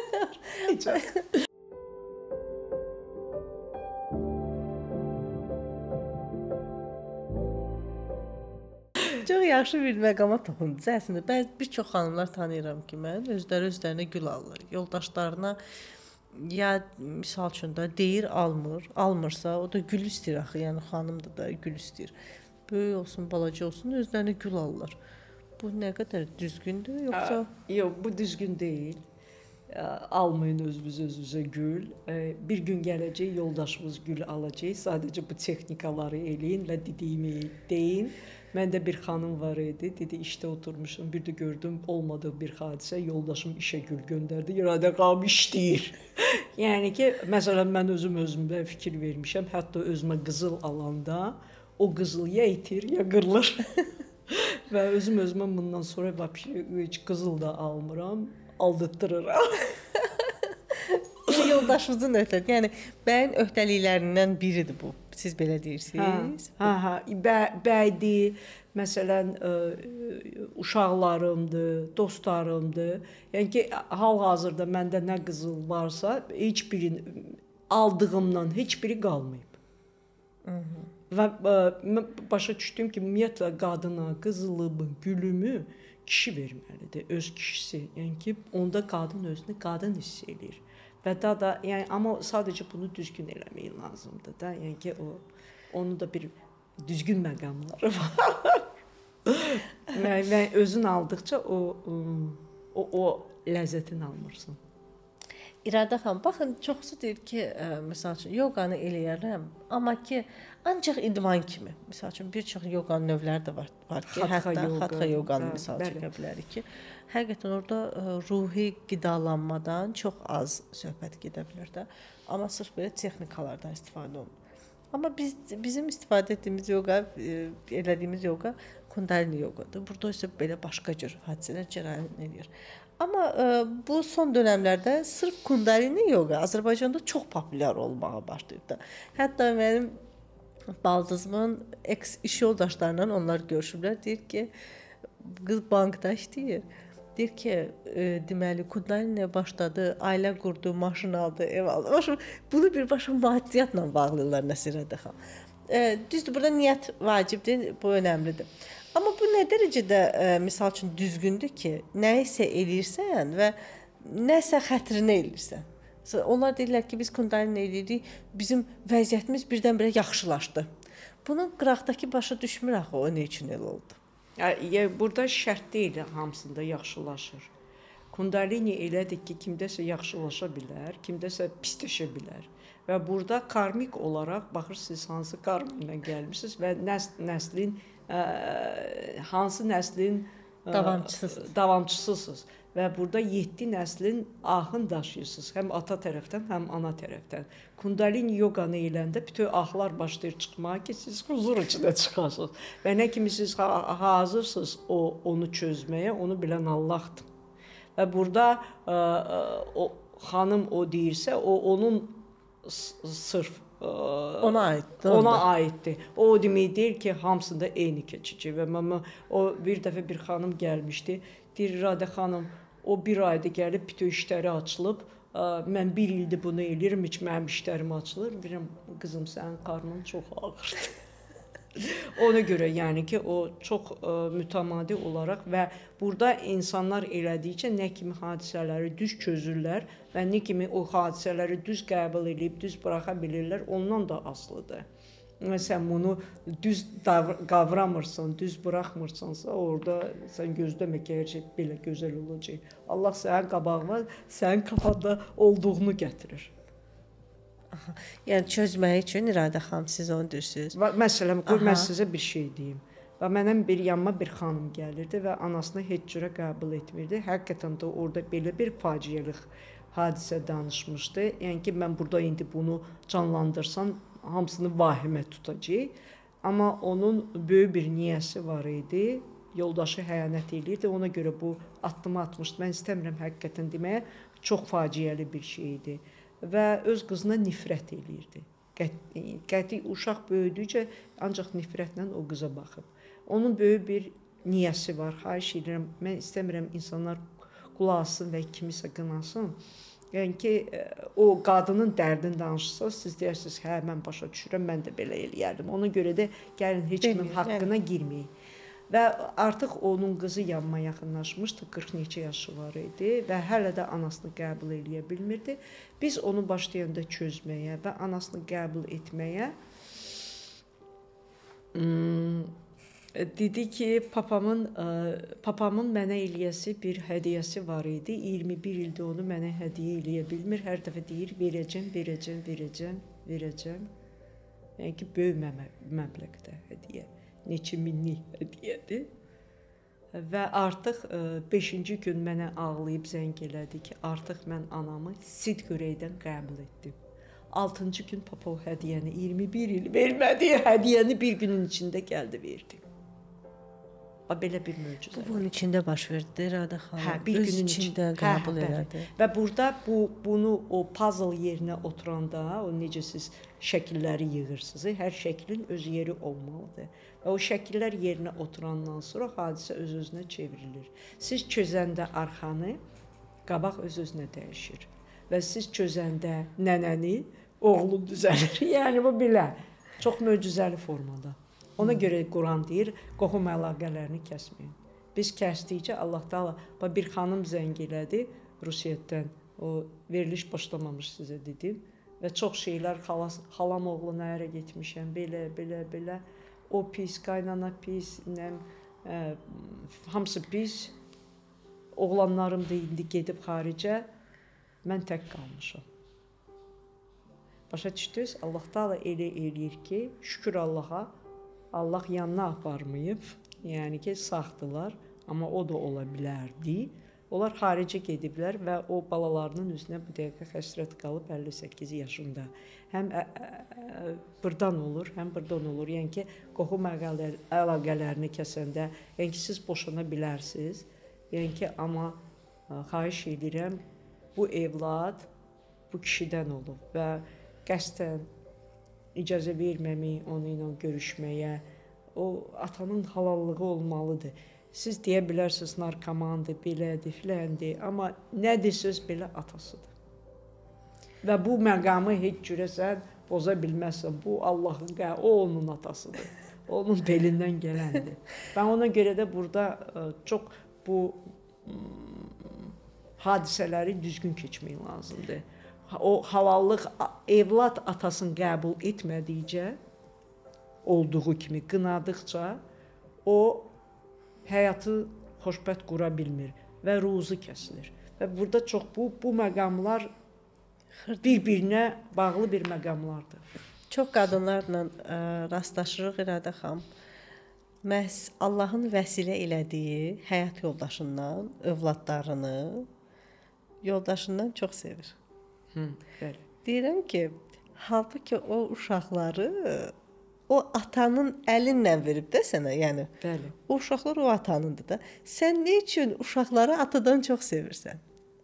Çox yaxşı bir məqama toxundunuz. Əslində, bir çox xanımlar tanıyıram ki, mən özlərinə gül alır. Yoldaşlarına ya misal üçün də deyir, almırsa, o da gül istəyir axı. Yəni xanımdır da gül istəyir. Böyük olsun, balaca olsun, özlərinə gül alırlar. Bu nə qədər düzgündür, yoxsa? Yox, bu düzgün deyil. Almayın özünüzə gül. Bir gün gələcək, yoldaşımız gül alacaq. Sadəcə bu texnikaları eləyin və dediyimi deyin. Məndə bir xanım var idi, dedi işdə oturmuşum, bir də gördüm olmadığı bir hadisə, yoldaşım işə gül göndərdi, iradə qam işləyir. Yəni ki, məsələn, mən özümdə fikir vermişəm, hətta özümə qızıl alanda o qızıl ya itir, ya qırılır. Və özümə bundan sonra heç qızıl da almıram, aldıtdırıram. Yoldaşınızın öhdəliyi, yəni bəyin öhdəliklərindən biridir bu. Siz belə deyirsiniz? Bəydir, məsələn, uşaqlarımdır, dostlarımdır. Yəni ki, hal-hazırda məndə nə qızıl varsa, heç birini aldığımdan heç biri qalmayıb. Və başa düşdüm ki, ümumiyyətlə qadına qızılımı, gülümü kişi verməlidir, öz kişisi. Yəni ki, onda qadın özünü qadın hiss edir. Və da, yəni amma sadəcə bunu düzgün eləmək lazımdır da. Yəni ki, onu da bir düzgün məqamları var. və özün aldıqca o ləzzətini almırsan. İradə xanım, baxın, çoxsu deyir ki, məsəl üçün yoqanı eləyərəm, amma ki, ancaq idman kimi. Məsəl üçün bir çox yoqanın növləri də var ki, hətta hatha yoqanı misal çəkə bilərik ki, həqiqətən orada ruhi qidalanmadan çox az söhbət gedə bilər də, amma sırf belə texnikalardan istifadə olunur. Amma bizim istifadə etdiyimiz yoqa, elədiyimiz yoqa kundalini yoqadır. Burada isə belə başqa cür hadisələr cərəyan edir. Amma bu son dövrlərdə sırf kundalini yoqa Azərbaycanda çox populyar olmağa başlayıb da. Hətta mənim baldızımın iş yoldaşlarından onlar görüşüblər, deyir ki, qız bankda işləyir. Deyir ki, deməli kundalini başladı, ailə qurdu, maşın aldı, ev aldı. Bunu birbaşa maddiyatla bağlayırlar Nəsirədə xanım. Düzdür, burada niyyət vacibdir, bu önəmlidir. Amma bu nə dərəcədə misal üçün düzgündür ki, nəyisə eləyirsən və nəsə xətrinə eləyirsən. Onlar deyirlər ki, biz kundalini eləyirik, bizim vəziyyətimiz birdən-birə yaxşılaşdı. Bunun qıraqdakı başa düşmür axı, o nə üçün elə oldu? Burada şərt deyil, hamısında yaxşılaşır. Kundalini elədir ki, kimdəsə yaxşılaşa bilər, kimdəsə pisləşə bilər. Və burada karmik olaraq baxırsınız hansı karma ilə gəlmişsiniz və nəslin hansı nəslin davamçısısınız və burada 7 nəslin ahını daşıyırsınız, həm ata tərəfdən, həm ana tərəfdən. Kundalini yoqanı eləndə bütün ahlar başlayır çıxmağa ki, siz huzur içində çıxasınız və nə kimi siz hazırsınız onu çözməyə, onu bilən Allahdır. Və burada xanım o deyirsə, onun sırf ona aiddir. O demək deyil ki, hamısında eyni keçici və o bir dəfə bir xanım gəlmişdi. Deyir, İradə xanım, o bir ayda gəlib bütün işləri açılıb. Mən bir ildir bunu eləyirəm, heç mənim işlərim açılır. Bilirəm, qızım, sənin qarnın çox ağırdır. Ona görə yəni ki, o çox mütəmadi olaraq və burada insanlar elədikcə nə kimi hadisələri düz çözürlər və nə kimi o hadisələri düz qəbul edib, düz buraxa bilirlər, ondan da asılıdır. Sən bunu düz qavramırsan, düz buraxmırsansa, orada sən gözləmə ki, hər şey belə gözəl olacaq. Allah sənin qabağına, sənin kafada olduğunu gətirir. Yəni çözmək üçün İradə xanım siz onu deyirsiniz. Məsələn, mən sizə bir şey deyim. Və mənim bir yanıma bir xanım gəlirdi və anasını heç cürə qəbul etmirdi. Həqiqətən də orada belə bir faciəli hadisə danışmışdı. Yəni ki, mən burada indi bunu canlandırsam, hamısını vahimə tutacaq. Amma onun böyük bir niyyəsi var idi. Yoldaşı xəyanət edirdi. Ona görə bu addımı atmışdı. Mən istəmirəm həqiqətən deməyə, çox faciəli bir şeydi. Və öz qızına nifrət eləyirdi. Qəti uşaq böyüdükcə ancaq nifrətlə o qıza baxıb. Onun böyük bir niyyəsi var. Xahiş edirəm, mən istəmirəm insanlar qulaq assın və kimisə qınasın. Yəni ki, o qadının dərdini danışsa, siz deyirsiniz, hə, mən başa düşürəm, mən də belə eləyərdim. Ona görə də gəlin heç kimin haqqına girməyik. Və artıq onun qızı yanıma yaxınlaşmışdı, 40 neçə yaşı var idi və hələ də anasını qəbul eləyə bilmirdi. Biz onu başlayanda çözməyə və anasını qəbul etməyə dedi ki, papamın mənə eləyəsi bir hədiyyəsi var idi. 21 ildir onu mənə hədiyyə eləyə bilmir. Hər dəfə deyir, verəcəm. Yəni ki, böyük məbləğdə hədiyyə. Neçə minlik hədiyyədir. Və artıq 5-ci gün mənə ağlayıb zəng elədi ki, artıq mən anamı sidq ürəkdən qəbul etdim. 6-cı gün papa o hədiyyəni 21 il vermədiyi hədiyyəni bir günün içində gəldi verdi. Belə bir möcüzə. Bu bunun içində baş verdi, İradə xanım. Hə, bir günün içində qəbul elədi. Və burada bunu o puzzle yerinə oturanda, o necə siz şəkilləri yığırsınız, hər şəklin öz yeri olmalıdır. Və o şəkillər yerinə oturandan sonra hadisə öz-özünə çevrilir. Siz çözəndə arxanı, qabaq öz-özünə dəyişir. Və siz çözəndə nənəni, oğlum düzəlir. Yəni bu belə. Çox möcüzəli formada. Ona görə Quran deyir, qohum əlaqələrini kəsməyin. Biz kəsdikcə Allah Taala bir xanım zəng elədi Rusiyadan. O veriliş başlamamış sizə dedim və çox şeylər xalam oğluna ərə getmişəm, belə. o pis, qaynana pis, hamısı pis. Oğlanlarım da indi gedib xaricə, mən tək qalmışam. Başa düşdünüz? Allah Taala elə eləyir ki, şükür Allaha, Allah yanına aparmayıb. Yəni ki, sağdılar, amma o da ola bilərdi. Onlar xaricə gediblər və o balalarının üzünə bu dəqiqə həsrət qalıb 58 yaşında. Həm burdan olur, həm burdan olur. Yəni ki, qohum əlaqələrini kəsəndə, yəni ki, siz boşana bilərsiniz. Yəni ki, amma xahiş edirəm, bu evlad bu kişidən olub və qəsdən icazə verməmək, onunla görüşməyə, o atanın halallığı olmalıdır. Siz deyə bilərsiniz, narkomandır, belədir, filəndir, amma nə desəz belə atasıdır. Və bu məqamı heç cürə sən boza bilməzsən. Bu Allahın qəhrəmanı, o onun atasıdır. Onun belindən gələndir. Və ona görə də burada çox bu hadisələri düzgün keçmək lazımdır. O halallıq evlad atasını qəbul etmədikcə, olduğu kimi qınadıqca o həyatı xoşbəxt qura bilmir və ruzu kəsilir. Və burada çox bu məqamlar bir-birinə bağlı bir məqamlardır. Çox qadınlarla rastlaşırıq İradə xanım. Məhz Allahın vəsilə elədiyi həyat yoldaşından, övladlarını yoldaşından çox sevir. Bəli. Deyirəm ki, halbuki o uşaqları o atanın əlinlə verib də sənə, yəni. Bəli. O uşaqlar o atanındır da. Sən nə üçün uşaqları atadan çox sevirsən?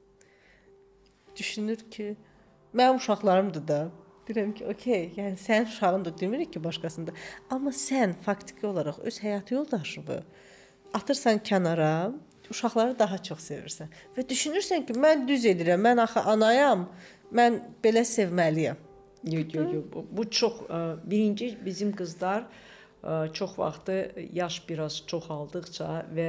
Düşünür ki, mənim uşaqlarımdır da. Deyirəm ki, okey, yəni sənin uşağın da demirik ki, başqasında. Amma sən faktiki olaraq öz həyat yoldaşını atırsan kənara, uşaqları daha çox sevirsən. Və düşünürsən ki, mən düz edirəm, mən axı anayam, mən belə sevməliyəm. Yox. Bu çox birinci bizim qızlar çox vaxtı yaş biraz çoxaldıqca və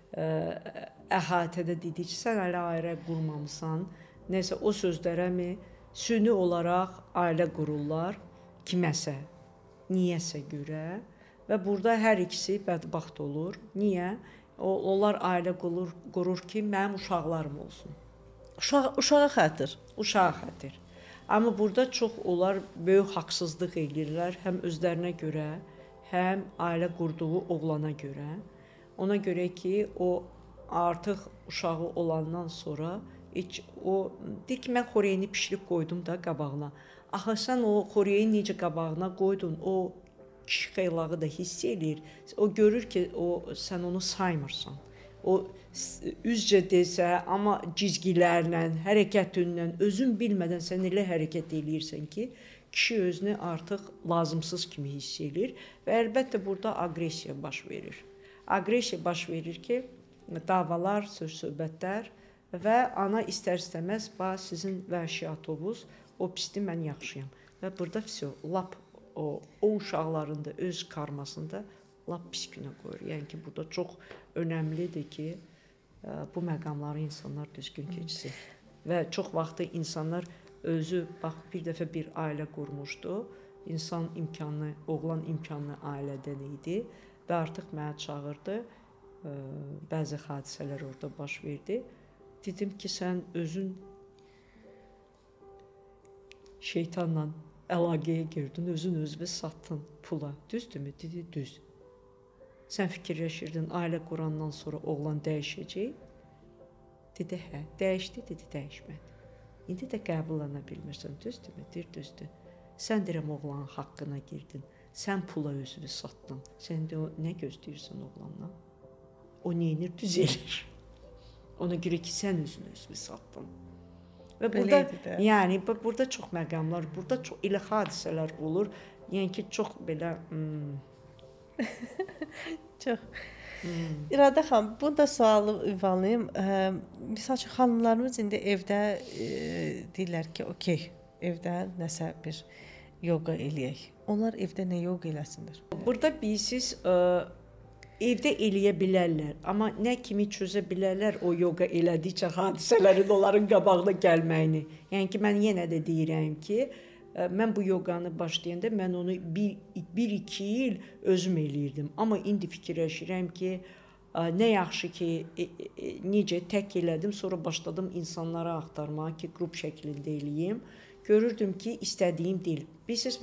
əhatədə dedikcə sən hələ ailə qurmamısan. Nəsə o sözlərəmi süni olaraq ailə qururlar kiməsə, niyəsə görə və burada hər ikisi bədbəxt olur. Niyə? Onlar ailə qurur ki, mənim uşaqlarım olsun. Uşağa xatir. Uşağa xatir. Amma burada çox onlar böyük haqsızlıq edirlər, həm özlərinə görə, həm ailə qurduğu oğlana görə. Ona görə ki, o artıq uşağı olandan sonra o deyir ki, mən xoreyini bişirib qoydum da qabağına. Axı sən o xoreyi necə qabağına qoydun, o kişi xeylağı da hiss edir. O görür ki, sən onu saymırsan. O üzcə desə, amma cizgilərlə, hərəkətinlə, özün bilmədən sən elə hərəkət eləyirsən ki, kişi özünü artıq lazımsız kimi hiss edir və əlbəttə burada aqressiya baş verir. Aqressiya baş verir ki, davalar, söz-söhbətlər və ana istər-istəməz sizin vəhşiyyətinuz, o pisdir, mən yaxşıyam. Və burada lap o uşaqların da öz karmasında lap pis günə qoyur. Yəni ki, burada çox önəmlidir ki, bu məqamları insanlar düzgün keçsin. Və çox vaxtı insanlar özü, bax, bir dəfə bir ailə qurmuşdu. İnsan imkanlı, oğlan imkanlı ailədən idi və artıq mənə çağırdı. Bəzi hadisələr orada baş verdi. Dedim ki, sən özün şeytanla əlaqəyə girdin, özün özünü satdın pula. Düzdürmü? Dedi, düz. Sən fikirləşirdin, ailə qurandan sonra oğlan dəyişəcək. Dedi, hə, dəyişdi, dedi, dəyişmədi. İndi də qəbullana bilmirsən, düzdürmü? Deyir, düzdür. Sən deyirəm, oğlanın haqqına girdin. Sən pula özünü satdın. Sən də nə gözləyirsən oğlandan? O neyinir? Düz eləyir. Ona görə ki, sən özünü satdın. Və burada, yəni, burada çox məqamlar, burada çox elə hadisələr olur. Yəni ki, çox belə... Çox. İradə xanım, burada sualı ünvanlayım. Misal üçün, xanımlarımız indi evdə deyirlər ki, okey, evdə nəsə bir yoga eləyək. Onlar evdə nə yoga eləsinlər? Burada bilirsiniz, evdə eləyə bilərlər, amma nə kimi çözə bilərlər o yoga elədikcə hadisələrin onların qabağına gəlməyini. Yəni ki, mən yenə də deyirəm ki, mən bu yoqanı başlayanda mən onu 1-2 il özüm eləyirdim. Amma indi fikirləşirəm ki, nə yaxşı ki, necə tək elədim, sonra başladım insanlara axtarmağa ki, qrup şəklində eləyim. Görürdüm ki, istədiyim deyil. Bilirsiniz,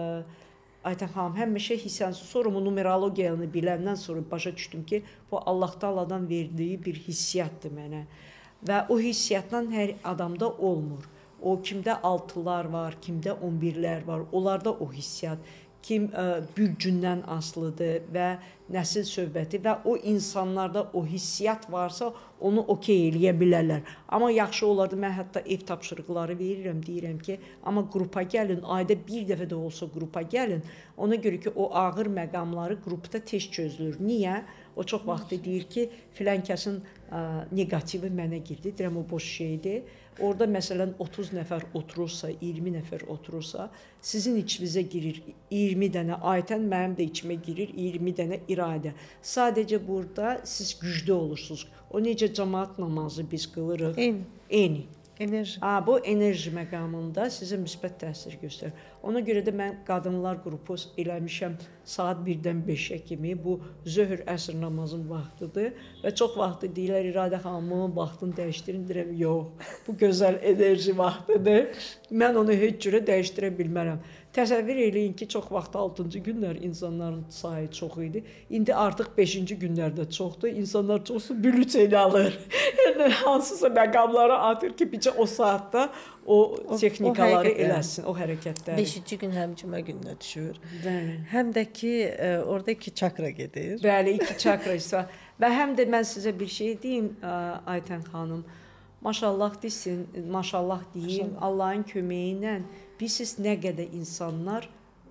Aytən xanım, həmişə hissənsiz, sonra bu numerologiyanı biləndən sonra başa düşdüm ki, bu Allah Taala'dan verdiyi bir hissiyatdır mənə. Və o hissiyatdan hər adamda olmur. O kimdə 6-lar var, kimdə 11-lər var, onlarda o hissiyat. Kim bürcündən asılıdır və nəsil söhbəti və o insanlarda o hissiyat varsa onu okey eləyə bilərlər. Amma yaxşı olardı, mən hətta ev tapşırıqları verirəm, deyirəm ki, amma qrupa gəlin, ayda bir dəfə də olsa qrupa gəlin. Ona görə ki, o ağır məqamları qrupda tez çözülür. Niyə? O çox vaxt deyir ki, filan kəsin negativi mənə girdi, deyirəm o boş şeydir. Orada məsələn 30 nəfər oturursa, 20 nəfər oturursa, sizin içinizə girir 20 dənə Aytən, mənim də içimə girir 20 dənə İradə. Sadəcə burada siz güclü olursunuz. O necə cəmaət namazı biz qılırıq? Eyni. Enerji. Bu enerji məqamında sizə müsbət təsir göstərir. Ona görə də mən qadınlar qrupu eləmişəm saat 1-dən 5-ə kimi. Bu zöhr əsr namazın vaxtıdır və çox vaxtı deyirlər İradə xanımın vaxtını dəyişdirin, deyirəm yox. Bu gözəl enerji vaxtıdır. Mən onu heç cürə dəyişdirə bilmərəm. Təsəvvür eləyin ki, çox vaxt 6-cı günlər insanların sayı çox idi. İndi artıq 5-ci günlərdə çoxdur. İnsanlar çoxsu bülüç elə alır. Hansısa məqamları atır ki, bircə o saatda o texnikaları eləsin, o hərəkətləri. 5-ci gün həm cümə gününə düşür. Bəli. Həm də ki, orada 2 çakra gedir. Bəli, 2 çakra isə. Və həm də mən sizə bir şey deyim, Aytən xanım. Maşallah desin, maşallah deyim, Allahın köməyi ilə bilirsiniz nə qədər insanlar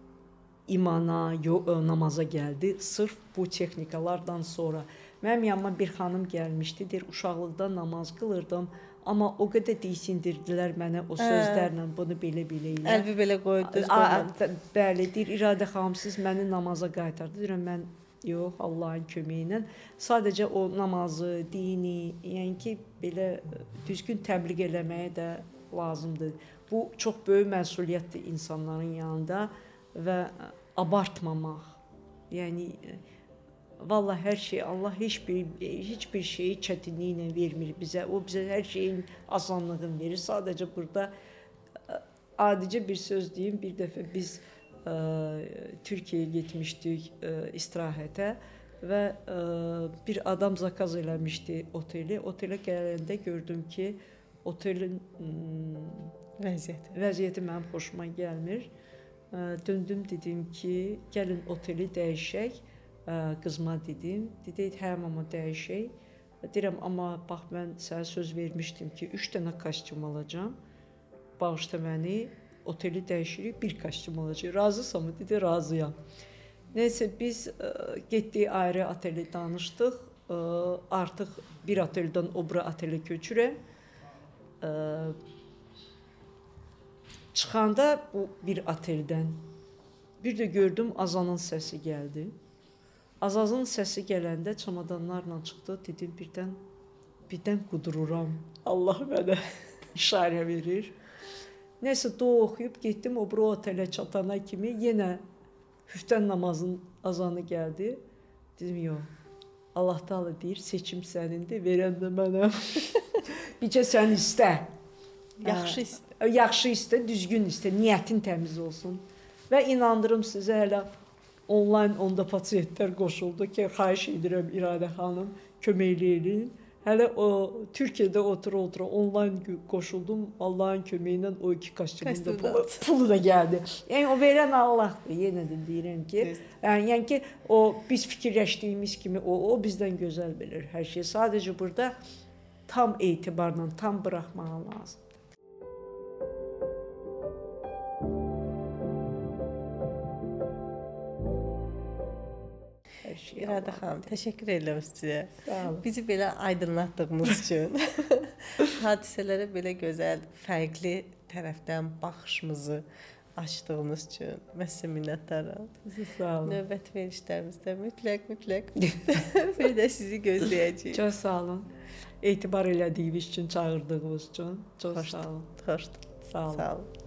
imana, namaza gəldi sırf bu texnikalardan sonra. Mənim yanıma bir xanım gəlmişdi, deyir, uşaqlıqda namaz qılırdım, amma o qədər diksindirdilər mənə o sözlərlə, bunu belə-belə ilə. Əlvi belə qoydu. Bəli, deyir, İradə xanım, siz məni namaza qaytardı. Deyirəm, mən yox, Allahın köməyi ilə. Sadəcə o namazı, dini, yəni ki, belə düzgün təbliğ eləməyə də lazımdır. Bu çox böyük məsuliyyətdir insanların yanında və abartmamaq. Yəni vallahi hər şey Allah heç bir şeyi çətinliklə vermir bizə. O bizə hər şeyin asanlığını verir. Sadəcə burada adicə bir söz deyim. Bir dəfə biz Türkiyəyə getmişdik istirahətə və bir adam zakaz eləmişdi oteli. Otelə gələndə gördüm ki, otelin vəziyyəti mənim xoşuma gəlmir. Döndüm, dedim ki, gəlin oteli dəyişək. Qızma dedim. Dedi, hə, mama dəyişək. Deyirəm, amma bax, mən sənə söz vermişdim ki, 3 dənə kostyum alacağam. Bağışla məni, oteli dəyişirik, bir kostyum alacaq. Razısan mı? Dedi, razıyam. Neysə, biz getdik ayrı oteli danışdıq. Artıq bir oteldən o biri otelə köçürəm. Çıxanda bu bir oteldən bir də gördüm azanın səsi gəldi. Azazın səsi gələndə çamadanlarla çıxdı. Dedim, birdən qudururam. Allah mənə işarə verir. Nəysə, dua oxuyub getdim. O biri otelə çatana kimi yenə hüftən namazın azanı gəldi. Dedim, yox. Allah Taala deyir, seçim sənindir, verən də mənəm. Bircə sən istə. Yaxşı istə. Yaxşı istə, düzgün istə, niyyətin təmiz olsun. Və inandırım sizə hələ onlayn onda pasientlər qoşuldu ki, xahiş edirəm İradə xanım, köməkləyin. Hələ o Türkiyədə otura onlayn qoşuldum. Allahın köməyi ilə o 2 kostyumun da pulu da gəldi. Yəni o verən Allahdır. Yenə də deyirəm ki, yəni ki o biz fikirləşdiyimiz kimi o bizdən gözəl bilir hər şey. Sadəcə burada tam etibarla, tam buraxmağa lazımdır. İradə xanım, təşəkkür edirəm sizə. Sağ olun. Bizi belə aydınlatdığınız üçün, hadisələrə belə gözəl, fərqli tərəfdən baxışımızı açdığınız üçün mən sizə minnətdaram. Sağ olun. Növbəti verişlərimizdə mütləq bir də sizi gözləyəcəyik. Çox sağ olun. Etibar elədiyiniz üçün, çağırdığınız üçün çox sağ olun. Xoşdur. Sağ olun. Sağ olun.